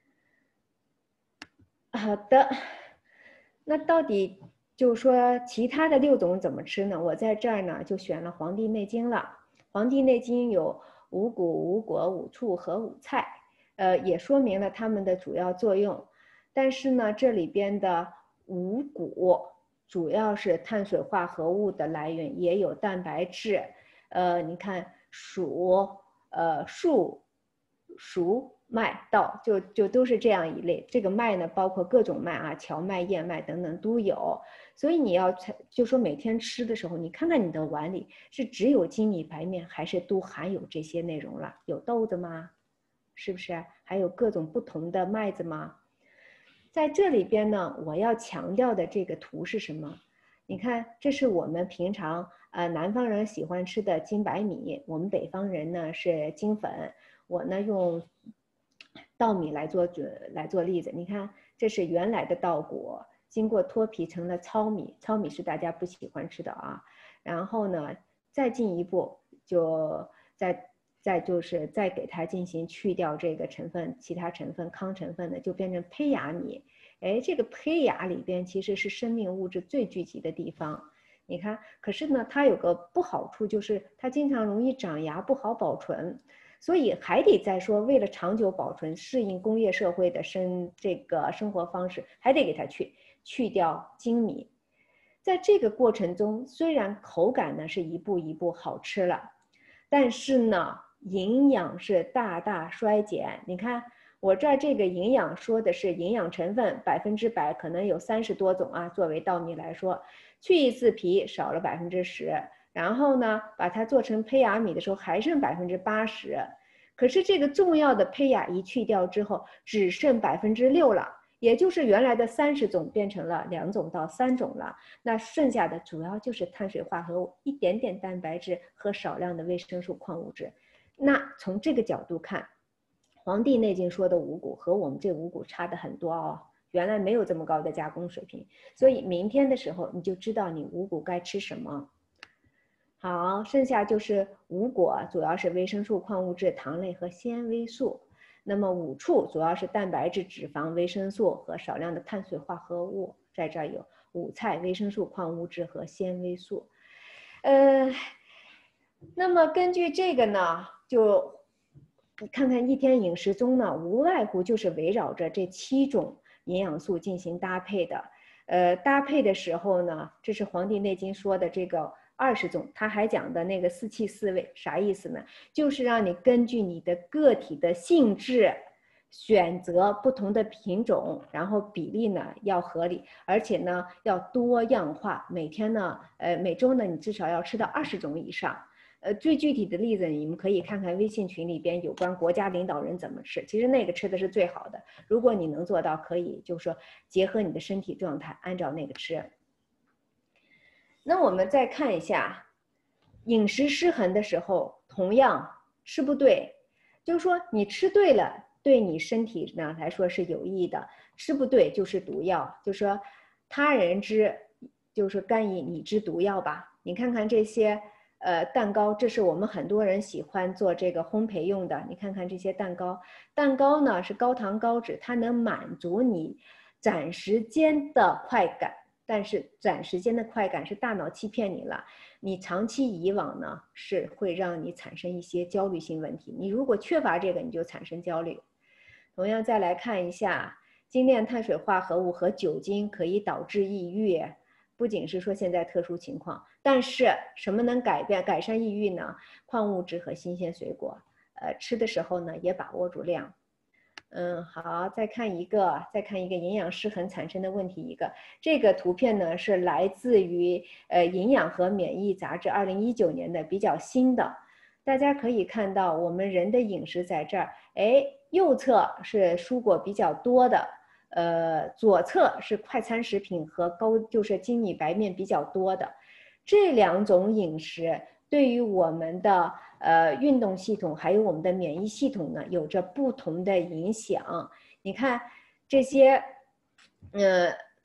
好的，那到底就是说其他的六种怎么吃呢？我在这儿呢就选了《黄帝内经》了。《黄帝内经》有五谷、五果、五畜和五菜，呃，也说明了它们的主要作用。但是呢，这里边的五谷主要是碳水化合物的来源，也有蛋白质。呃，你看黍、呃粟、黍、麦、稻，就就都是这样一类。这个麦呢，包括各种麦啊，荞麦、燕麦等等都有。所以你要就说每天吃的时候，你看看你的碗里是只有精米白面，还是都含有这些内容了？有豆子吗？是不是？还有各种不同的麦子吗？在这里边呢，我要强调的这个图是什么？你看，这是我们平常呃南方人喜欢吃的精白米，我们北方人呢是精粉。我呢用稻米来做来做例子。你看，这是原来的稻谷，经过脱皮成了糙米，糙米是大家不喜欢吃的啊。然后呢，再进一步就再。再就是再给它进行去掉这个成分，其他成分糠成分的就变成胚芽米。哎，这个胚芽里边其实是生命物质最聚集的地方。你看，可是呢，它有个不好处，就是它经常容易长芽，不好保存。所以还得再说，为了长久保存，适应工业社会的生这个生活方式，还得给它去去掉精米。在这个过程中，虽然口感呢是一步一步好吃了，但是呢，营养是大大衰减。你看我这儿这个营养说的是营养成分百分之百，可能有三十多种啊。作为稻米来说，去一次皮少了百分之十，然后呢，把它做成胚芽米的时候还剩百分之八十。可是这个重要的胚芽一去掉之后，只剩百分之六了，也就是原来的三十种变成了两种到三种了。那剩下的主要就是碳水化合物，一点点蛋白质和少量的维生素、矿物质。那从这个角度看，《黄帝内经》说的五谷和我们这五谷差的很多哦，原来没有这么高的加工水平，所以明天的时候你就知道你五谷该吃什么。好，剩下就是五果，主要是维生素、矿物质、糖类和纤维素。那么五畜主要是蛋白质、脂肪、维生素和少量的碳水化合物，在这儿有五菜、维生素、矿物质和纤维素。呃，那么根据这个呢，就你看看一天饮食中呢，无外乎就是围绕着这七种营养素进行搭配的。呃，搭配的时候呢，这是《黄帝内经》说的这个二十种，他还讲的那个四气四味，啥意思呢？就是让你根据你的个体的性质选择不同的品种，然后比例呢要合理，而且呢要多样化。每天呢，呃，每周呢你至少要吃到二十种以上。呃，最具体的例子，你们可以看看微信群里边有关国家领导人怎么吃，其实那个吃的是最好的。如果你能做到，可以就是说结合你的身体状态，按照那个吃。那我们再看一下，饮食失衡的时候，同样吃不对，就是说你吃对了，对你身体呢来说是有益的；吃不对就是毒药，就是说他人之，就是说甘以你之毒药吧。你看看这些。呃，蛋糕，这是我们很多人喜欢做这个烘焙用的。你看看这些蛋糕，蛋糕呢是高糖高脂，它能满足你暂时间的快感，但是短时间的快感是大脑欺骗你了。你长期以往呢，是会让你产生一些焦虑性问题。你如果缺乏这个，你就产生焦虑。同样，再来看一下，精炼碳水化合物和酒精可以导致抑郁。不仅是说现在特殊情况，但是什么能改变改善抑郁呢？矿物质和新鲜水果，呃，吃的时候呢也把握住量。嗯，好，再看一个，再看一个营养失衡产生的问题。一个这个图片呢是来自于呃《营养和免疫》杂志二零一九年的，比较新的。大家可以看到，我们人的饮食在这儿，哎，右侧是蔬果比较多的。呃，左侧是快餐食品和高就是精米白面比较多的，这两种饮食对于我们的呃运动系统还有我们的免疫系统呢有着不同的影响。你看这些，呃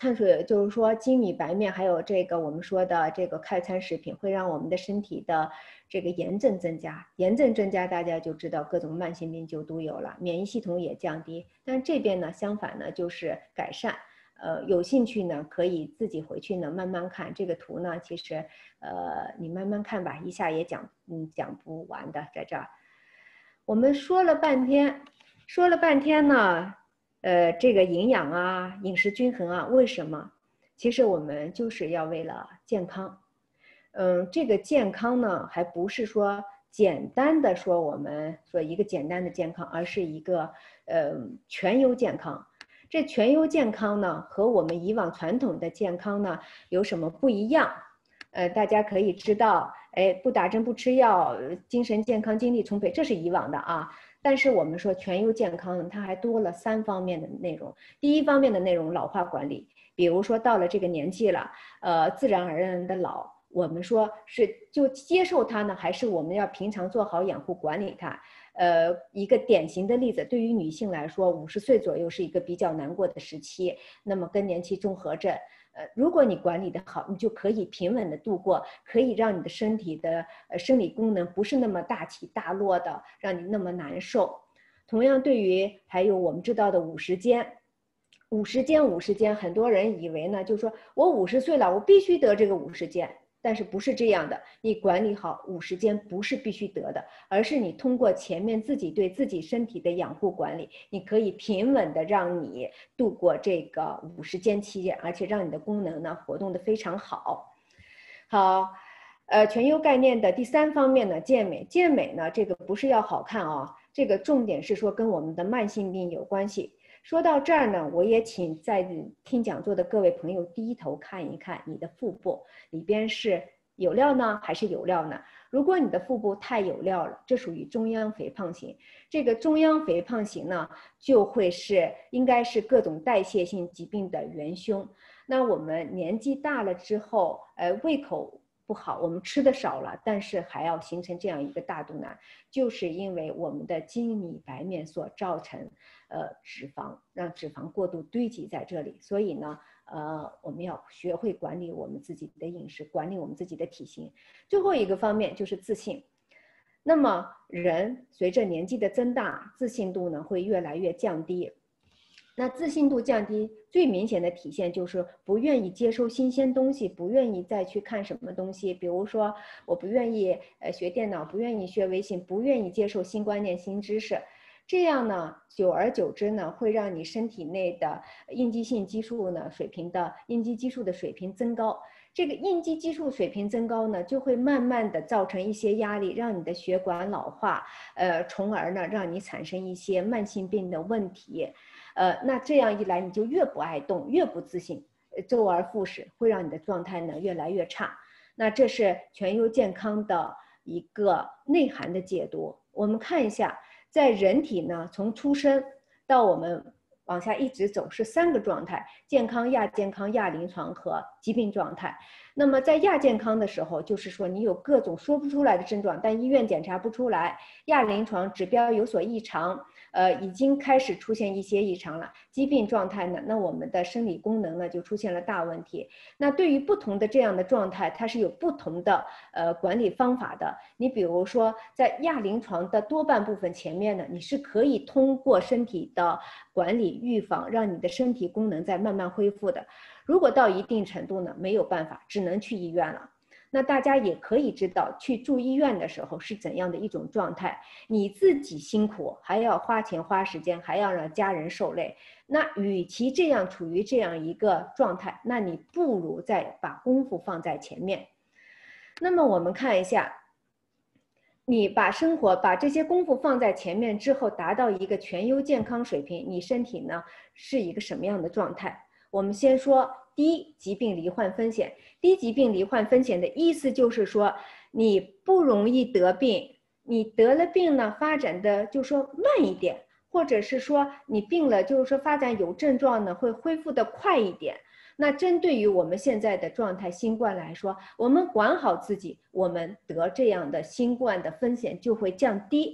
碳水就是说精米白面，还有这个我们说的这个快餐食品，会让我们的身体的这个炎症增加，炎症增加，大家就知道各种慢性病就都有了，免疫系统也降低。但这边呢，相反呢，就是改善。呃，有兴趣呢，可以自己回去呢慢慢看这个图呢。其实，呃，你慢慢看吧，一下也讲，嗯，讲不完的。在这儿，我们说了半天，说了半天呢，呃，这个营养啊，饮食均衡啊，为什么？其实我们就是要为了健康。嗯，这个健康呢，还不是说简单的说我们说一个简单的健康，而是一个呃全优健康。这全优健康呢，和我们以往传统的健康呢有什么不一样？呃，大家可以知道，哎，不打针不吃药，精神健康，精力充沛，这是以往的啊。但是我们说全优健康，它还多了三方面的内容。第一方面的内容，老化管理，比如说到了这个年纪了，呃，自然而然的老，我们说是就接受它呢，还是我们要平常做好养护管理它？呃，一个典型的例子，对于女性来说，五十岁左右是一个比较难过的时期。那么更年期综合症，呃，如果你管理的好，你就可以平稳的度过，可以让你的身体的呃生理功能不是那么大起大落的，让你那么难受。同样，对于还有我们知道的五十肩，五十肩五十肩，很多人以为呢，就是说我五十岁了，我必须得这个五十肩。但是不是这样的，你管理好五十肩不是必须得的，而是你通过前面自己对自己身体的养护管理，你可以平稳的让你度过这个五十肩期间，而且让你的功能呢活动的非常好。好，呃，全优概念的第三方面呢，健美，健美呢这个不是要好看啊，这个重点是说跟我们的慢性病有关系。说到这儿呢，我也请在听讲座的各位朋友低头看一看你的腹部里边是有料呢还是有料呢？如果你的腹部太有料了，这属于中央肥胖型。这个中央肥胖型呢，就会是应该是各种代谢性疾病的元凶。那我们年纪大了之后，呃，胃口不好，我们吃的少了，但是还要形成这样一个大肚腩，就是因为我们的精米白面所造成，呃，脂肪让脂肪过度堆积在这里，所以呢，呃，我们要学会管理我们自己的饮食，管理我们自己的体型。最后一个方面就是自信。那么人随着年纪的增大，自信度呢会越来越降低。那自信度降低最明显的体现就是不愿意接收新鲜东西，不愿意再去看什么东西。比如说，我不愿意呃学电脑，不愿意学微信，不愿意接受新观念、新知识。这样呢，久而久之呢，会让你身体内的应激性激素呢水平的应激激素的水平增高。这个应激激素水平增高呢，就会慢慢的造成一些压力，让你的血管老化，呃，从而呢让你产生一些慢性病的问题。呃，那这样一来，你就越不爱动，越不自信，周而复始，会让你的状态呢越来越差。那这是全优健康的一个内涵的解读。我们看一下，在人体呢，从出生到我们往下一直走是三个状态：健康、亚健康、亚临床和疾病状态。那么在亚健康的时候，就是说你有各种说不出来的症状，但医院检查不出来；亚临床指标有所异常，呃，已经开始出现一些异常了。疾病状态呢，那我们的生理功能呢就出现了大问题。那对于不同的这样的状态，它是有不同的呃管理方法的。你比如说，在亚临床的多半部分前面呢，你是可以通过身体的管理预防，让你的身体功能在慢慢恢复的。如果到一定程度呢，没有办法，只能去医院了。那大家也可以知道，去住医院的时候是怎样的一种状态。你自己辛苦，还要花钱花时间，还要让家人受累。那与其这样处于这样一个状态，那你不如再把功夫放在前面。那么我们看一下，你把生活把这些功夫放在前面之后，达到一个全优健康水平，你身体呢是一个什么样的状态？我们先说低疾病罹患风险。低疾病罹患风险的意思就是说，你不容易得病，你得了病呢，发展的就说慢一点，或者是说你病了，就是说发展有症状呢，会恢复的快一点。那针对于我们现在的状态，新冠来说，我们管好自己，我们得这样的新冠的风险就会降低。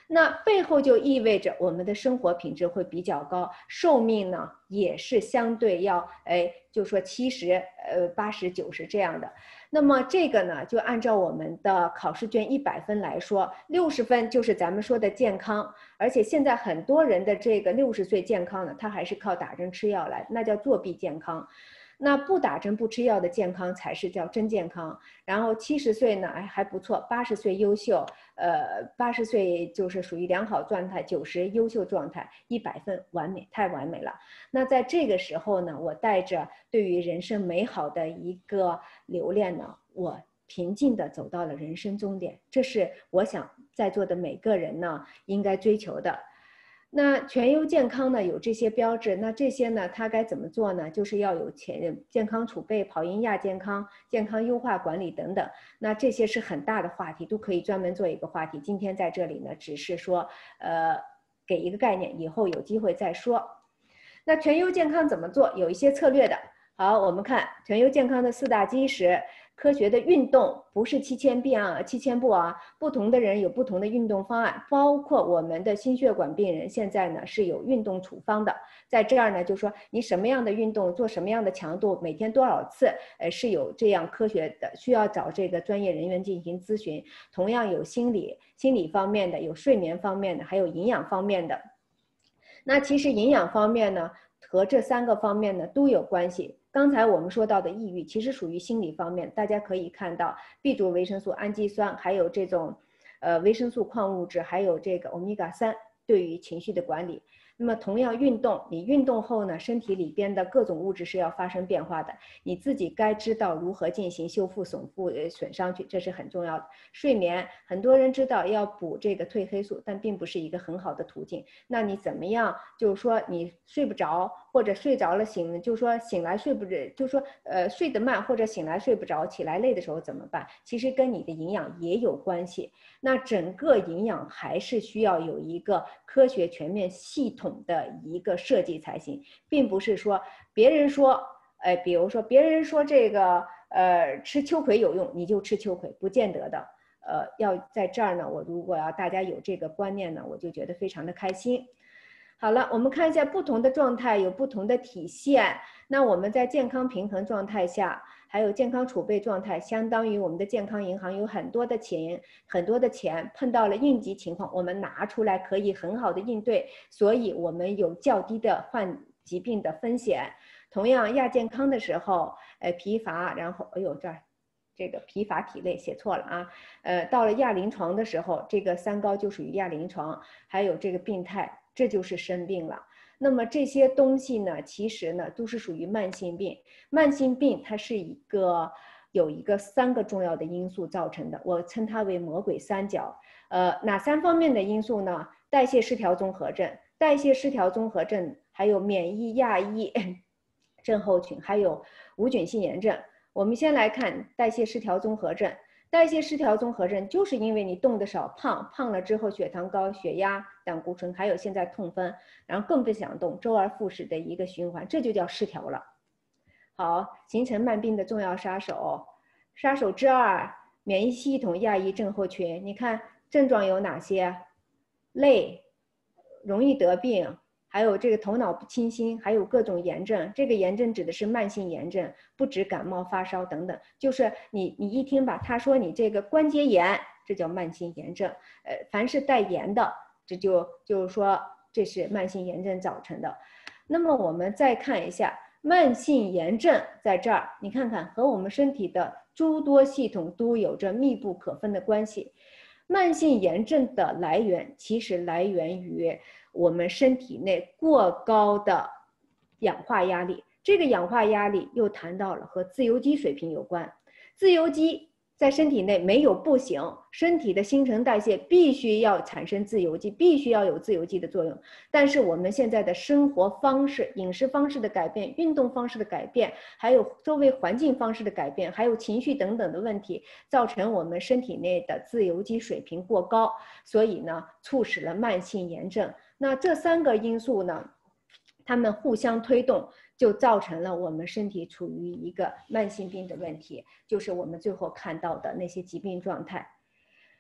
那背后就意味着我们的生活品质会比较高，寿命呢也是相对要，哎，就说七十、呃八十、九十这样的。那么这个呢，就按照我们的考试卷一百分来说，六十分就是咱们说的健康，而且现在很多人的这个六十岁健康呢，他还是靠打针吃药来，那叫作弊健康。那不打针不吃药的健康才是叫真健康。然后七十岁呢，哎还不错，八十岁优秀，呃，八十岁就是属于良好状态，九十优秀状态，一百分完美，太完美了。那在这个时候呢，我带着对于人生美好的一个留恋呢，我平静地走到了人生终点，这是我想在座的每个人呢应该追求的。那全优健康呢有这些标志，那这些呢它该怎么做呢？就是要有健健康储备、跑赢亚健康、健康优化管理等等。那这些是很大的话题，都可以专门做一个话题。今天在这里呢，只是说呃给一个概念，以后有机会再说。那全优健康怎么做？有一些策略的。好，我们看全优健康的四大基石。科学的运动不是七千遍啊，七千步啊，不同的人有不同的运动方案，包括我们的心血管病人现在呢是有运动处方的，在这儿呢就说你什么样的运动做什么样的强度，每天多少次，呃是有这样科学的，需要找这个专业人员进行咨询。同样有心理心理方面的，有睡眠方面的，还有营养方面的。那其实营养方面呢和这三个方面呢都有关系。刚才我们说到的抑郁其实属于心理方面，大家可以看到 B 族维生素、氨基酸，还有这种呃维生素矿物质，还有这个欧米伽三对于情绪的管理。那么同样运动，你运动后呢，身体里边的各种物质是要发生变化的，你自己该知道如何进行修复、损复、呃损伤去，这是很重要的。睡眠，很多人知道要补这个褪黑素，但并不是一个很好的途径。那你怎么样？就是说你睡不着，或者睡着了醒，就是说醒来睡不着，就是说呃睡得慢或者醒来睡不着，起来累的时候怎么办？其实跟你的营养也有关系。那整个营养还是需要有一个科学、全面、系统的一个设计才行，并不是说别人说，呃，比如说别人说这个呃吃秋葵有用，你就吃秋葵，不见得的。呃，要在这儿呢，我如果要大家有这个观念呢，我就觉得非常的开心。好了，我们看一下不同的状态有不同的体现。那我们在健康平衡状态下，还有健康储备状态，相当于我们的健康银行有很多的钱，很多的钱碰到了应急情况，我们拿出来可以很好的应对，所以我们有较低的患疾病的风险。同样亚健康的时候，呃，疲乏，然后哎呦这儿。这个疲乏体累写错了啊，呃，到了亚临床的时候，这个三高就属于亚临床，还有这个病态，这就是生病了。那么这些东西呢，其实呢都是属于慢性病。慢性病它是一个有一个三个重要的因素造成的，我称它为魔鬼三角。呃，哪三方面的因素呢？代谢失调综合症、代谢失调综合症，还有免疫亚抑症候群，还有无菌性炎症。我们先来看代谢失调综合症。代谢失调综合症就是因为你动得少，胖，胖了之后血糖高、血压、胆固醇，还有现在痛风，然后更不想动，周而复始的一个循环，这就叫失调了。好，形成慢病的重要杀手。杀手之二，免疫系统亚抑症候群。你看症状有哪些？累，容易得病。还有这个头脑不清晰，还有各种炎症。这个炎症指的是慢性炎症，不止感冒、发烧等等。就是你你一听吧，他说你这个关节炎，这叫慢性炎症。呃，凡是带炎的，这就就是说这是慢性炎症造成的。那么我们再看一下慢性炎症，在这儿你看看和我们身体的诸多系统都有着密不可分的关系。慢性炎症的来源其实来源于我们身体内过高的氧化压力，这个氧化压力又谈到了和自由基水平有关。自由基在身体内没有不行，身体的新陈代谢必须要产生自由基，必须要有自由基的作用。但是我们现在的生活方式、饮食方式的改变、运动方式的改变，还有周围环境方式的改变，还有情绪等等的问题，造成我们身体内的自由基水平过高，所以呢，促使了慢性炎症。那这三个因素呢，它们互相推动，就造成了我们身体处于一个慢性病的问题，就是我们最后看到的那些疾病状态。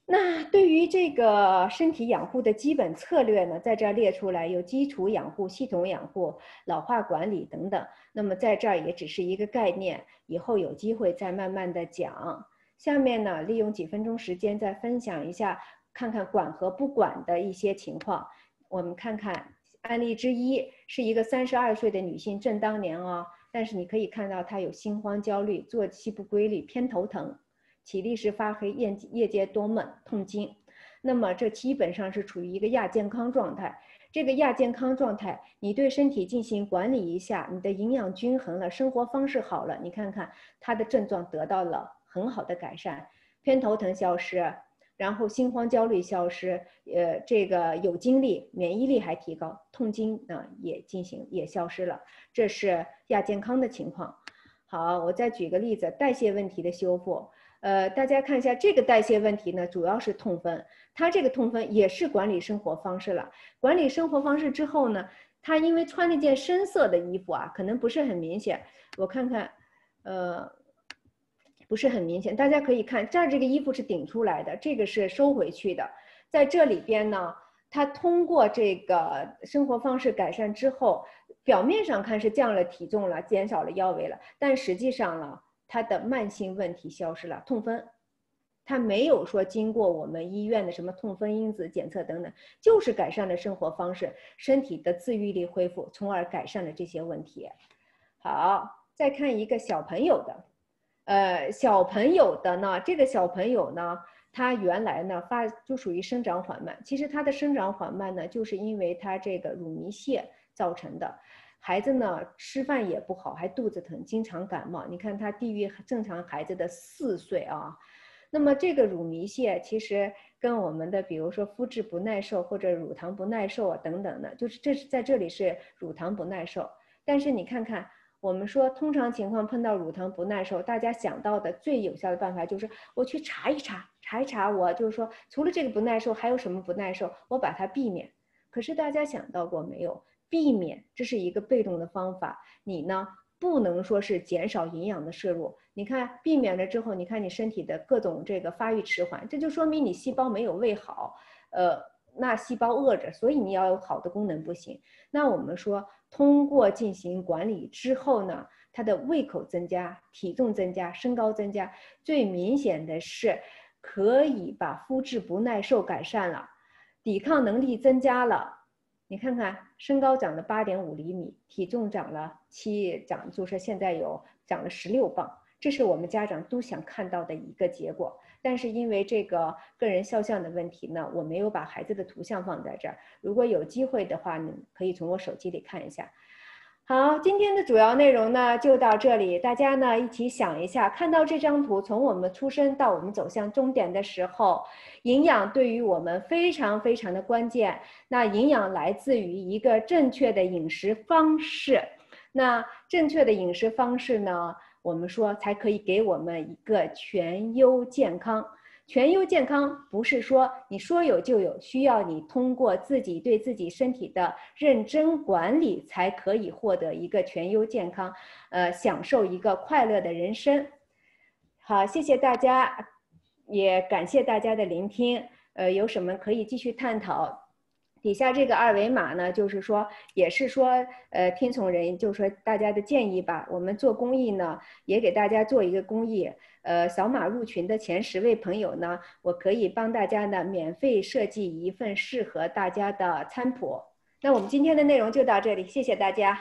那对于这个身体养护的基本策略呢，在这儿列出来，有基础养护、系统养护、老化管理等等。那么在这儿也只是一个概念，以后有机会再慢慢的讲。下面呢，利用几分钟时间再分享一下，看看管和不管的一些情况。我们看看案例之一，是一个三十二岁的女性，正当年哦，但是你可以看到她有心慌、焦虑、作息不规律、偏头疼。起立时发黑，夜夜间多梦、痛经，那么这基本上是处于一个亚健康状态。这个亚健康状态，你对身体进行管理一下，你的营养均衡了，生活方式好了，你看看它的症状得到了很好的改善，偏头疼消失，然后心慌焦虑消失，呃，这个有精力，免疫力还提高，痛经呢也进行也消失了，这是亚健康的情况。好，我再举个例子，代谢问题的修复。呃，大家看一下这个代谢问题呢，主要是痛风，它这个痛风也是管理生活方式了。管理生活方式之后呢，他因为穿了一件深色的衣服啊，可能不是很明显。我看看，呃，不是很明显。大家可以看这儿这个衣服是顶出来的，这个是收回去的。在这里边呢，他通过这个生活方式改善之后，表面上看是降了体重了，减少了腰围了，但实际上呢，他的慢性问题消失了，痛风，他没有说经过我们医院的什么痛风因子检测等等，就是改善了生活方式，身体的自愈力恢复，从而改善了这些问题。好，再看一个小朋友的，呃，小朋友的呢，这个小朋友呢，他原来呢发就属于生长缓慢，其实他的生长缓慢呢，就是因为他这个乳糜泻造成的。孩子呢吃饭也不好，还肚子疼，经常感冒。你看他低于正常孩子的四岁啊。那么这个乳糜泻其实跟我们的比如说麸质不耐受或者乳糖不耐受啊等等的，就是这是在这里是乳糖不耐受。但是你看看，我们说通常情况碰到乳糖不耐受，大家想到的最有效的办法就是我去查一查，查一查，我就是说除了这个不耐受还有什么不耐受，我把它避免。可是大家想到过没有？避免，这是一个被动的方法，你呢不能说是减少营养的摄入。你看避免了之后，你看你身体的各种这个发育迟缓，这就说明你细胞没有喂好，呃，那细胞饿着，所以你要有好的功能不行。那我们说通过进行管理之后呢，它的胃口增加，体重增加，身高增加，最明显的是可以把麸质不耐受改善了，抵抗能力增加了。你看看，身高长了八点五厘米，体重长了七，长就是现在有长了十六磅，这是我们家长都想看到的一个结果。但是因为这个个人肖像的问题呢，我没有把孩子的图像放在这儿。如果有机会的话呢，可以从我手机里看一下。好，今天的主要内容呢就到这里，大家呢一起想一下，看到这张图，从我们出生到我们走向终点的时候，营养对于我们非常非常的关键。那营养来自于一个正确的饮食方式，那正确的饮食方式呢，我们说才可以给我们一个全优健康。全优健康不是说你说有就有，需要你通过自己对自己身体的认真管理，才可以获得一个全优健康，呃，享受一个快乐的人生。好，谢谢大家，也感谢大家的聆听。呃，有什么可以继续探讨？底下这个二维码呢，就是说，也是说，呃，听从人，就是说大家的建议吧。我们做公益呢，也给大家做一个公益。呃，扫码入群的前十位朋友呢，我可以帮大家呢免费设计一份适合大家的餐谱。那我们今天的内容就到这里，谢谢大家。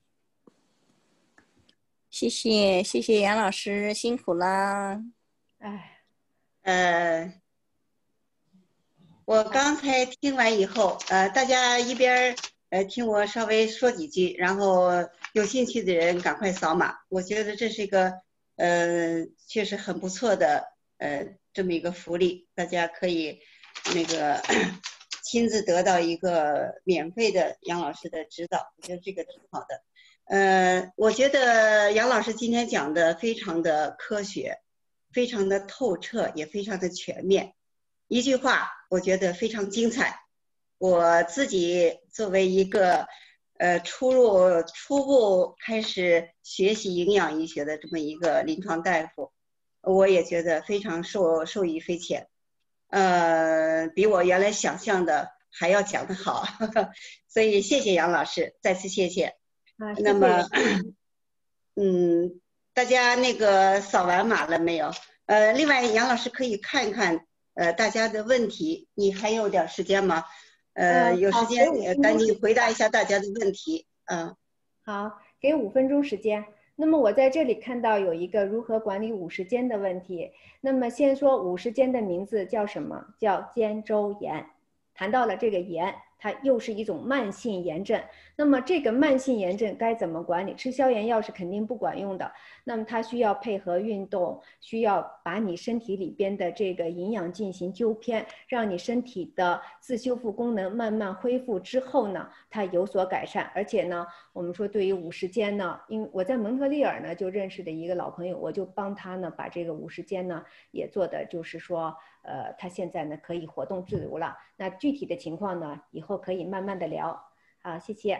谢谢谢谢杨老师，辛苦啦。 哎， 呃。我刚才听完以后，呃，大家一边呃听我稍微说几句，然后有兴趣的人赶快扫码。我觉得这是一个呃确实很不错的呃这么一个福利，大家可以那个亲自得到一个免费的杨老师的指导，我觉得这个挺好的。呃，我觉得杨老师今天讲的非常的科学，非常的透彻，也非常的全面。一句话，我觉得非常精彩。我自己作为一个呃初入初步开始学习营养医学的这么一个临床大夫，我也觉得非常受受益匪浅。 呃，比我原来想象的还要讲得好，所以谢谢杨老师，再次谢谢。 啊， 那么， 谢谢嗯，大家那个扫完码了没有？呃，另外杨老师可以看一看呃大家的问题，你还有点时间吗？呃， 呃有时间呃赶紧回答一下大大家的问题。嗯， 好，给五分钟时间。那么我在这里看到有一个如何管理五十肩的问题。那么先说五十肩的名字叫什么？叫肩周炎。谈到了这个炎，它又是一种慢性炎症。那么这个慢性炎症该怎么管理？吃消炎药是肯定不管用的。那么它需要配合运动，需要把你身体里边的这个营养进行纠偏，让你身体的自修复功能慢慢恢复之后呢，它有所改善。而且呢，我们说对于五十肩呢，因为我在蒙特利尔呢就认识的一个老朋友，我就帮他呢把这个五十肩呢也做的就是说，呃，他现在呢可以活动自如了。那具体的情况呢，以后可以慢慢的聊。好，谢谢。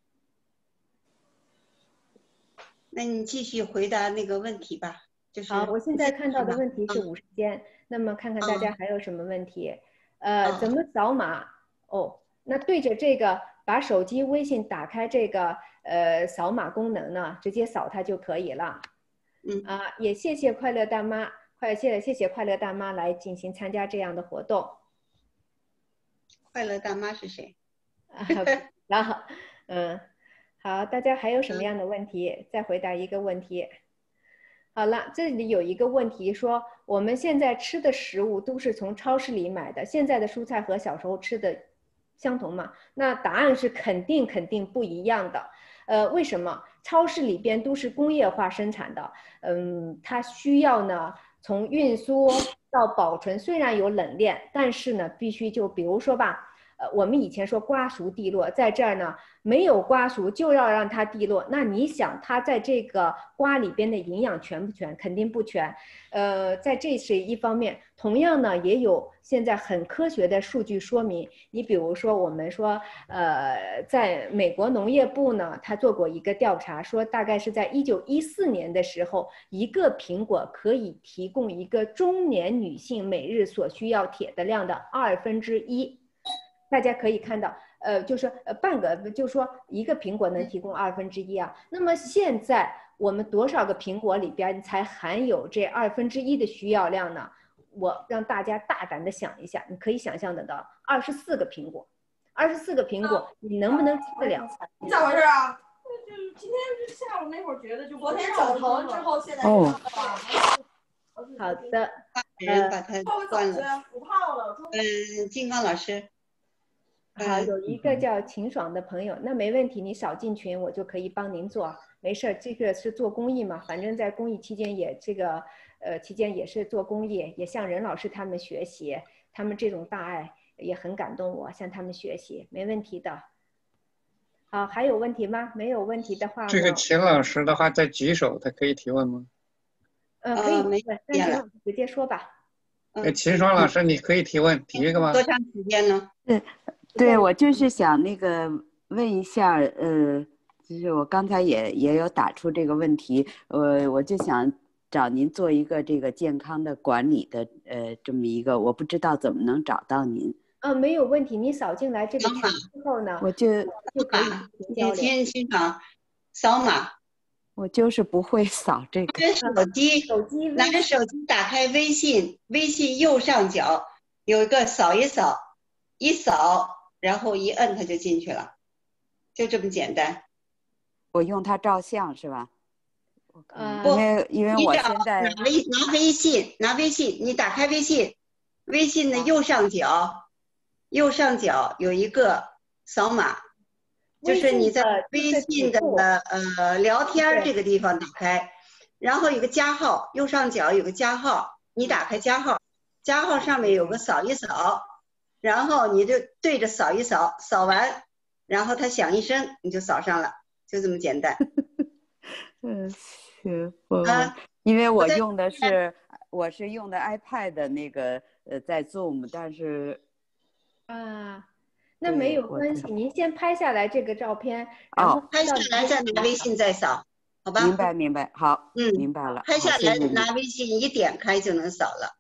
那你继续回答那个问题吧。就是好，我现在看到的问题是五十肩，那么看看大家还有什么问题？呃，怎么扫码？哦，那对着这个，把手机微信打开这个呃扫码功能呢，直接扫它就可以了。 嗯啊，也谢谢快乐大妈，快谢谢谢快乐大妈来进行参加这样的活动。 快乐大妈是谁？ 然后，嗯，好，大家还有什么样的问题？再回答一个问题。好了，这里有一个问题说，我们现在吃的食物都是从超市里买的，现在的蔬菜和小时候吃的相同吗？那答案是肯定肯定不一样的。呃，为什么？超市里边都是工业化生产的，嗯，它需要呢从运输到保存，虽然有冷链，但是呢必须就比如说吧。呃，我们以前说瓜熟蒂落，在这儿呢没有瓜熟就要让它蒂落。那你想它在这个瓜里边的营养全不全？肯定不全。呃，在这是一方面，同样呢也有现在很科学的数据说明。你比如说我们说，呃，在美国农业部呢，他做过一个调查，说大概是在一九一四年的时候，一个苹果可以提供一个中年女性每日所需要铁的量的二分之一。大家可以看到，呃，就是呃半个，就是说一个苹果能提供二分之一啊。那么现在我们多少个苹果里边才含有这二分之一的需要量呢？我让大家大胆的想一下，你可以想象得到，二十四个苹果，二十四个苹果，你能不能吃得了？ 你咋回事啊？就今天下午那会儿觉得就昨天脚疼之后，现在哦，好的， 人把它关了。 不泡了。 嗯，金刚老师。 好，有一个叫秦爽的朋友，那没问题，你扫进群，我就可以帮您做，没事儿。这个是做公益嘛，反正在公益期间也这个，呃，期间也是做公益，也向任老师他们学习，他们这种大爱也很感动我，向他们学习，没问题的。好，还有问题吗？没有问题的话呢， 这个秦老师的话在举手，他可以提问吗？ 呃，可以提问，那秦老师直接说吧。 哎，秦爽老师，你可以提问，提一个吗？ 多长时间呢？ 对。对，我就是想那个问一下，呃，就是我刚才也也有打出这个问题，呃，我就想找您做一个这个健康的管理的，呃，这么一个，我不知道怎么能找到您。 啊，没有问题，你扫进来这个群之后呢， 我就就可以交流。 先欣赏扫码， 我就是不会扫这个。 跟手机， 手机拿着手机打开微信，微信右上角有一个扫一扫，一扫。然后一摁它就进去了，就这么简单。 我用它照相是吧？ 呃， 因为因为我现在拿微拿微信拿微信，你打开微信，微信的右上角，右上角有一个扫码，就是你在微信的呃聊天这个地方打开，然后有个加号，右上角有个加号，你打开加号，加号上面有个扫一扫。然后你就对着扫一扫，扫完，然后它响一声，你就扫上了，就这么简单。 嗯，行，我、啊、因为我用的是我是用的 iPad 那个呃在 Zoom， 但是啊，那没有关系，您先拍下来这个照片，然后拍下来再拿微信再扫，好吧？ 明白明白，好， 嗯， 明白了。 拍下来拿微信一点开就能扫了。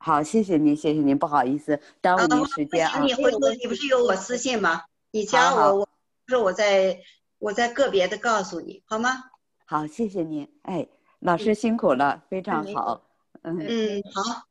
好，谢谢您，谢谢您，不好意思耽误您时间啊。 你回头你不是有我私信吗？你加我，我说我在我在个别的告诉你，好吗？ 好，谢谢您。哎，老师辛苦了，非常好。嗯嗯，好。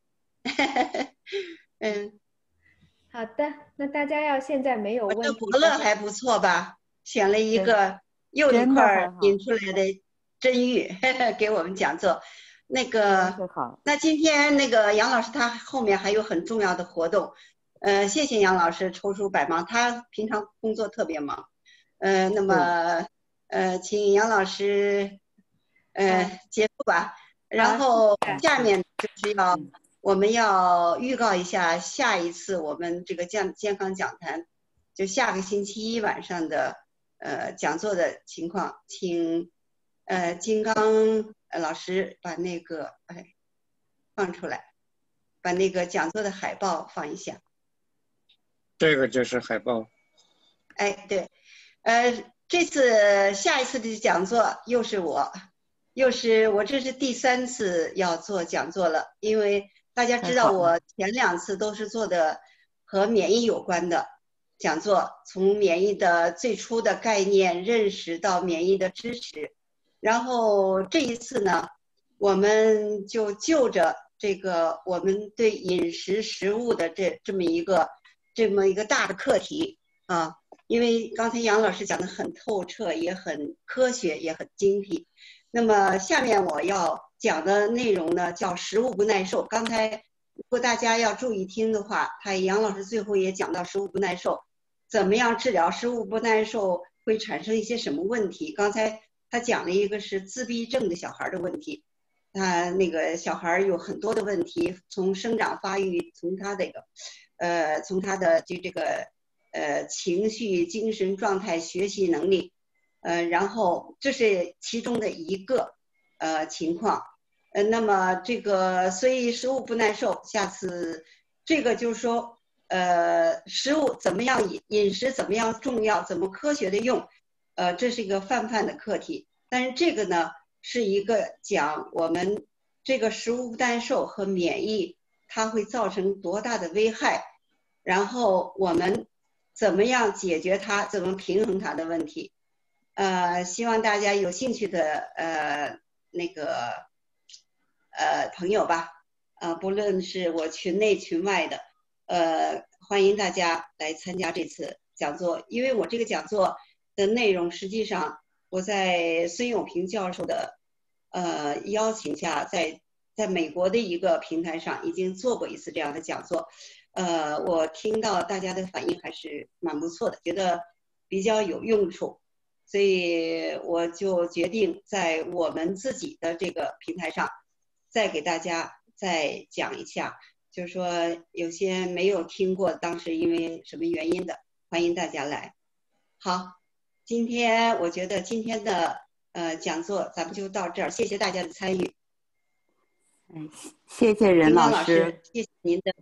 嗯， 好的，那大家要现在没有问题。 我这伯乐还不错吧？选了一个又一块引出来的真玉给我们讲座。那个，那今天那个杨老师他后面还有很重要的活动，呃，谢谢杨老师抽出百忙，他平常工作特别忙，呃，那么呃，请杨老师呃结束吧，然后下面就是要我们要预告一下下一次我们这个健健康讲坛，就下个星期一晚上的呃讲座的情况，请呃金刚老师把那个哎放出来，把那个讲座的海报放一下。 这个就是海报。 哎，对，呃，这次下一次的讲座又是我，又是我这是第三次要做讲座了，因为大家知道我前两次都是做的和免疫有关的讲座，从免疫的最初的概念认识到免疫的支持，然后这一次呢，我们就就着这个我们对饮食食物的这这么一个这么一个大的课题啊，因为刚才杨老师讲的很透彻，也很科学，也很精辟。那么下面我要讲的内容呢，叫食物不耐受。刚才如果大家要注意听的话，他杨老师最后也讲到食物不耐受，怎么样治疗食物不耐受会产生一些什么问题。刚才他讲了一个是自闭症的小孩的问题，他那个小孩有很多的问题，从生长发育，从他这个，呃，从他的就这个呃情绪、精神状态、学习能力。呃，然后这是其中的一个呃情况，呃，那么这个所以食物不耐受，下次这个就是说，呃，食物怎么样饮饮食怎么样重要，怎么科学的用，呃，这是一个泛泛的课题。但是这个呢，是一个讲我们这个食物不耐受和免疫它会造成多大的危害，然后我们怎么样解决它，怎么平衡它的问题。呃，希望大家有兴趣的呃那个呃朋友吧，呃，不论是我群内群外的，呃，欢迎大家来参加这次讲座。因为我这个讲座的内容，实际上我在孙永平教授的呃邀请下，在在美国的一个平台上已经做过一次这样的讲座，呃，我听到大家的反应还是蛮不错的，觉得比较有用处。所以我就决定在我们自己的这个平台上，再给大家再讲一下，就是说有些没有听过当时因为什么原因的，欢迎大家来。好，今天我觉得今天的呃讲座咱们就到这儿，谢谢大家的参与。 嗯，谢谢任老师， 谢谢您的，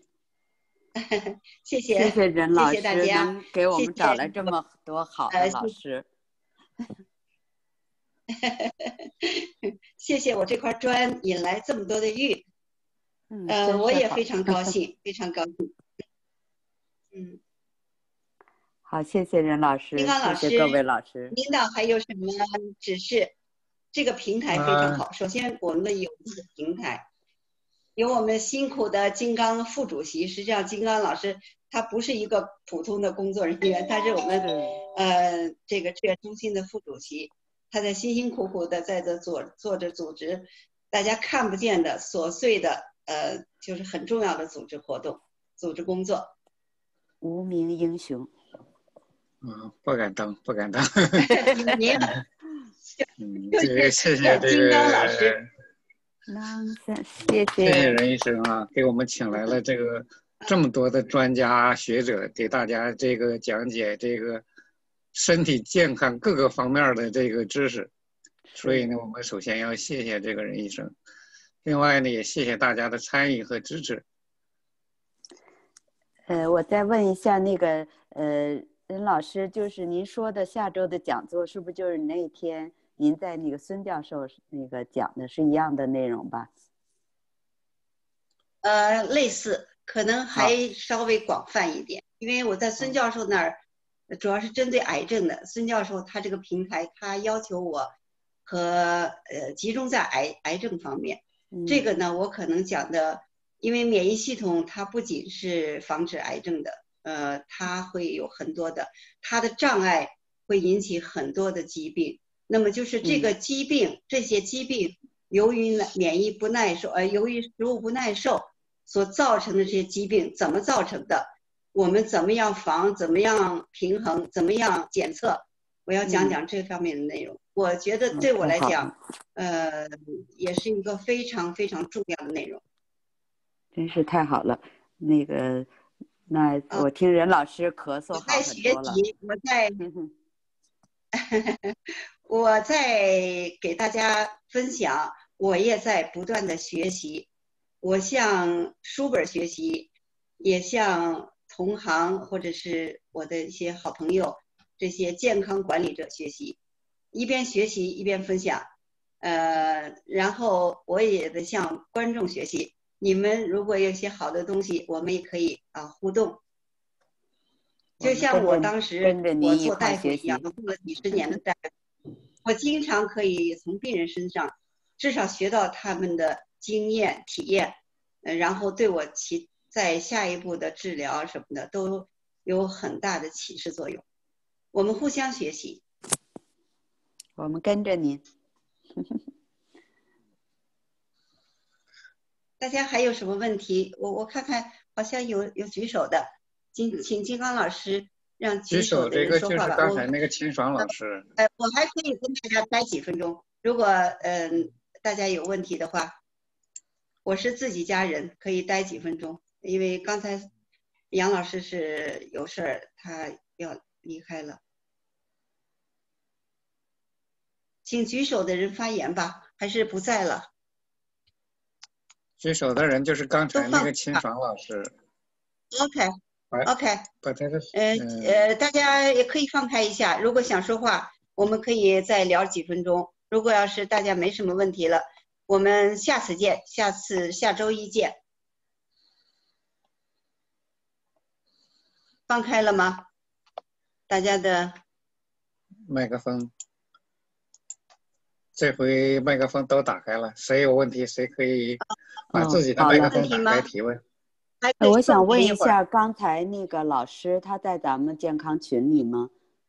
谢谢谢谢任老师， 谢谢大家， 能给我们找来这么多好的老师。 谢谢我这块砖引来这么多的玉， 嗯、 呃，我也非常高兴，非常高兴。嗯， 好，谢谢任老师， 金刚老师， 谢谢各位老师。 领导还有什么指示？这个平台非常好。 啊、 首先，我们有这个平台，有我们辛苦的金刚副主席。实际上，金刚老师他不是一个普通的工作人员，他是我们呃这个志愿中心的副主席。他在辛辛苦苦的在这做做着组织，大家看不见的琐碎的呃，就是很重要的组织活动、组织工作。 无名英雄。 嗯，不敢当，不敢当。 您， 嗯，这个谢谢这金刚老师， 谢谢谢谢任医生啊，给我们请来了这个这么多的专家学者，给大家这个讲解这个身体健康各个方面的这个知识。所以呢，我们首先要谢谢这个任医生，另外呢，也谢谢大家的参与和支持。 呃，我再问一下那个呃。任老师，就是您说的下周的讲座，是不是就是那天您在那个孙教授那个讲的是一样的内容吧？ 呃，类似，可能还稍微广泛一点，因为我在孙教授那儿，主要是针对癌症的。孙教授他这个平台，他要求我和呃集中在癌癌症方面。这个呢，我可能讲的，因为免疫系统它不仅是防止癌症的，呃，它会有很多的，它的障碍会引起很多的疾病。那么就是这个疾病，这些疾病由于免疫不耐受，呃，由于食物不耐受。所造成的这些疾病怎么造成的？我们怎么样防？怎么样平衡？怎么样检测？我要讲讲这方面的内容。嗯、我觉得对我来讲，呃，也是一个非常非常重要的内容。 真是太好了，那个，那我听任老师咳嗽好很多了。 我在学习，我在，我在给大家分享，我也在不断的学习。我向书本学习，也向同行或者是我的一些好朋友，这些健康管理者学习，一边学习一边分享，呃，然后我也得向观众学习。你们如果有一些好的东西，我们也可以啊互动。就像我当时我做大夫一样，我做了几十年的大夫，我经常可以从病人身上至少学到他们的经验体验，呃，然后对我其在下一步的治疗什么的都有很大的启示作用。我们互相学习， 我们跟着您。 大家还有什么问题？我我看看，好像有有举手的，金请金刚老师让举手的人说话了。 举手这个就是刚才那个秦爽老师。 呃，我还可以跟大家待几分钟，如果嗯、呃、大家有问题的话。我是自己家人，可以待几分钟，因为刚才杨老师是有事儿，他要离开了。请举手的人发言吧，还是不在了？ 举手的人就是刚才那个秦爽老师。 OK OK， 把他的呃呃，大家也可以放开一下，如果想说话，我们可以再聊几分钟。如果要是大家没什么问题了。我们下次见，下次下周一见。放开了吗？大家的麦克风，这回麦克风都打开了，谁有问题谁可以把自己的麦克风打开提问。 哦、我想问一下，刚才那个老师他在咱们健康群里吗？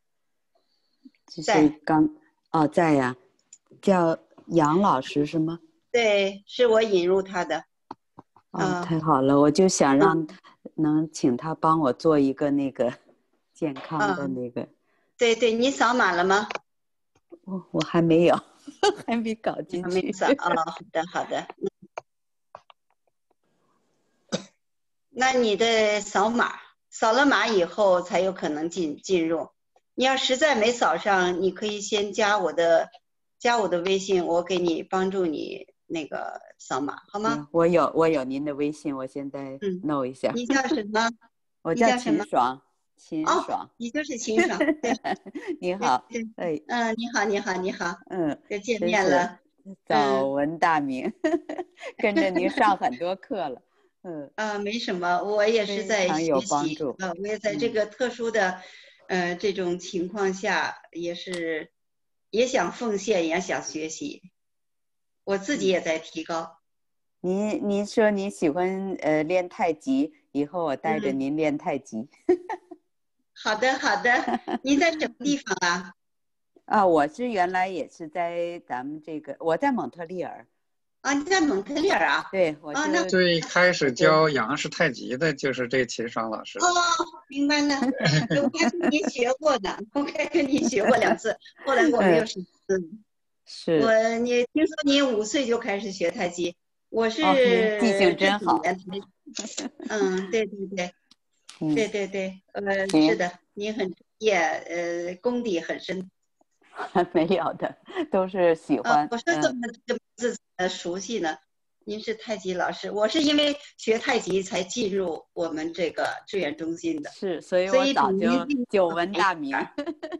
就是刚哦，在呀，叫杨老师是吗？ 对，是我引入他的。 哦，呃、太好了，我就想让、嗯、能请他帮我做一个那个健康的那个。嗯、 对对，你扫码了吗？ 我我还没有，还没搞进去。 还没扫啊、哦，好的好的。那你的扫码，扫了码以后才有可能进进入。你要实在没扫上，你可以先加我的加我的微信，我给你帮助你。那个扫码好吗、 嗯？我有我有您的微信，我现在弄一下。 嗯、你叫什么？ 我叫秦爽，秦爽、 哦。你就是秦爽。对， 你好。 对， 哎， 嗯，你好，你好，你好。 嗯， 又见面了。 早闻大名，嗯、跟着您上很多课了。嗯。 啊，没什么，我也是在学习。呃，我也在这个特殊的，嗯、呃，这种情况下，也是也想奉献，也想学习。我自己也在提高。 您您说您喜欢呃练太极，以后我带着您练太极。 嗯、好的好的，您在什么地方啊？ 啊，我是原来也是在咱们这个，我在蒙特利尔。 啊，你在蒙特利尔啊？ 对，我啊，那最开始教杨氏太极的就是这秦爽老师。 哦，明白了，我该跟您学过的，我该跟您学过两次，后来我没有时间。嗯是我，你听说你五岁就开始学太极，我是、 哦、记性真好。 嗯，对对对， 嗯、 对对对，呃，是的，你很专业，呃，功底很深。 没有的，都是喜欢。 呃、我说怎么这么自呃熟悉呢？您是太极老师，我是因为学太极才进入我们这个志愿中心的。 是，所以我早就久闻大名。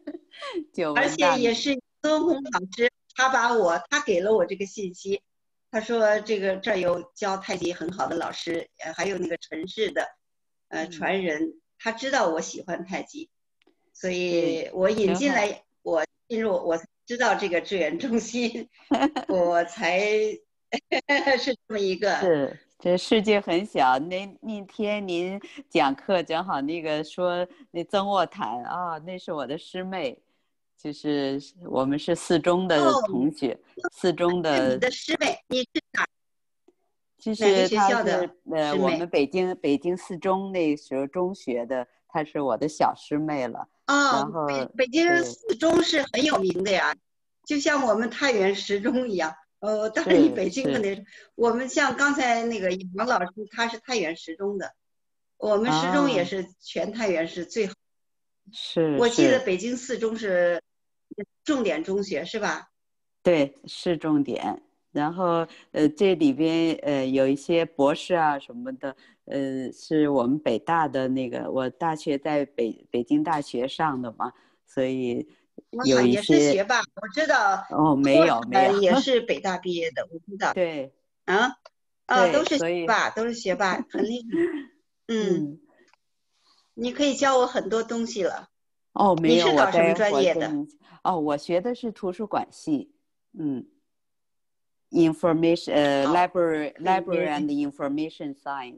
久闻大名。 而且也是孙红老师。他把我，他给了我这个信息， 他说这个这儿有教太极很好的老师，呃还有那个陈氏的呃传人，他知道我喜欢太极，所以我引进来，我进入我才知道这个志愿中心，我才是这么一个。 是，这世界很小。那那天您讲课正好那个说那曾卧谈啊，那是我的师妹，就是我们是四中的同学，哦、四中的。 你的师妹，你是哪？ 就是哪个学校的呃，我们北京北京四中那时候中学的，她是我的小师妹了。 哦， 然后北北京四中是很有名的呀，就像我们太原十中一样。呃，当然你北京的那，我们像刚才那个王老师，他是太原十中的，我们十中也是全太原市最好。 是， 我记得北京四中是重点中学是吧？ 对，是重点。然后呃，这里边呃有一些博士啊什么的，呃，是我们北大的那个，我大学在北北京大学上的嘛，所以有一些也是学霸，我知道。 哦，没有没有， 也是北大毕业的，我知道。 对， 啊啊，都是学霸，都是学霸，很厉害。嗯，你可以教我很多东西了。 哦，没有， 你是搞什么专业的？ 哦，我学的是图书馆系，嗯。Information 呃、uh, library library and information science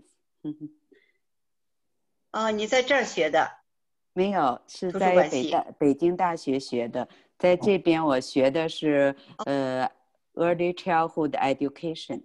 哦，你在这儿学的？ 没有，是在北大北京大学学的。在这边我学的是、哦、呃 early childhood education，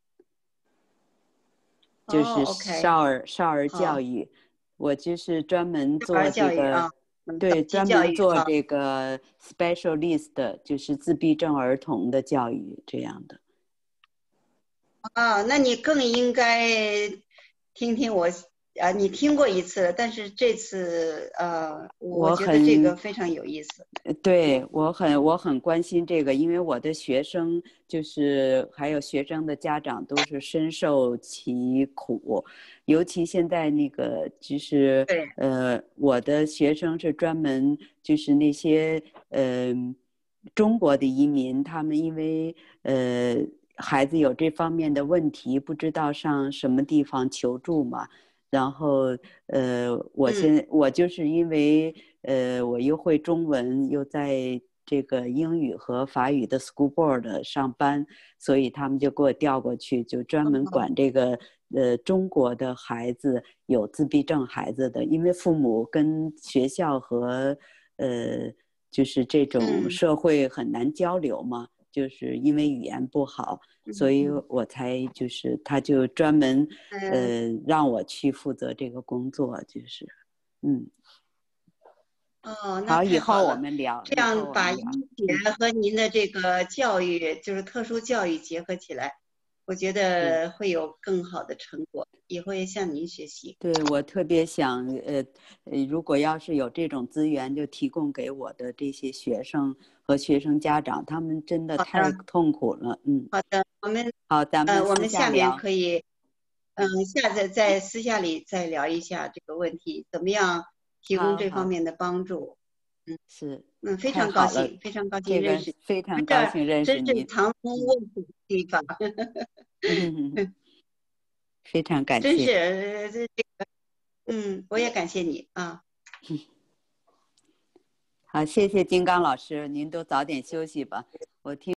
就是少儿、哦 okay、少儿教育。我就是专门做这个、 啊、 对，专门做这个 specialist， 就是自闭症儿童的教育这样的。 啊，那你更应该听听我啊，你听过一次，但是这次呃，我觉得这个非常有意思。 对，我很我很关心这个，因为我的学生就是还有学生的家长都是深受其苦，尤其现在那个就是呃，我的学生是专门就是那些呃中国的移民，他们因为呃。孩子有这方面的问题，不知道上什么地方求助嘛。然后，呃，我现、嗯、我就是因为，呃，我又会中文，又在这个英语和法语的 school board 上班，所以他们就给我调过去，就专门管这个，呃，中国的孩子有自闭症孩子的，因为父母跟学校和，呃，就是这种社会很难交流嘛。嗯，就是因为语言不好，所以我才就是他就专门呃让我去负责这个工作，就是嗯。 哦，那好，以后我们聊。 这样把医学和您的这个教育，就是特殊教育结合起来，我觉得会有更好的成果，也会向您学习。 对，我特别想呃呃，如果要是有这种资源，就提供给我的这些学生和学生家长，他们真的太痛苦了。嗯， 好的，我们好，咱们呃，我们下面可以，嗯，下次在私下里再聊一下这个问题，怎么样提供这方面的帮助？嗯， 是， 嗯，非常高兴，非常高兴认识， 非常高兴认识你，真是藏龙卧虎的地方。 嗯，非常感谢， 真是这个，嗯，我也感谢你啊。 好，谢谢金刚老师，您都早点休息吧，我听。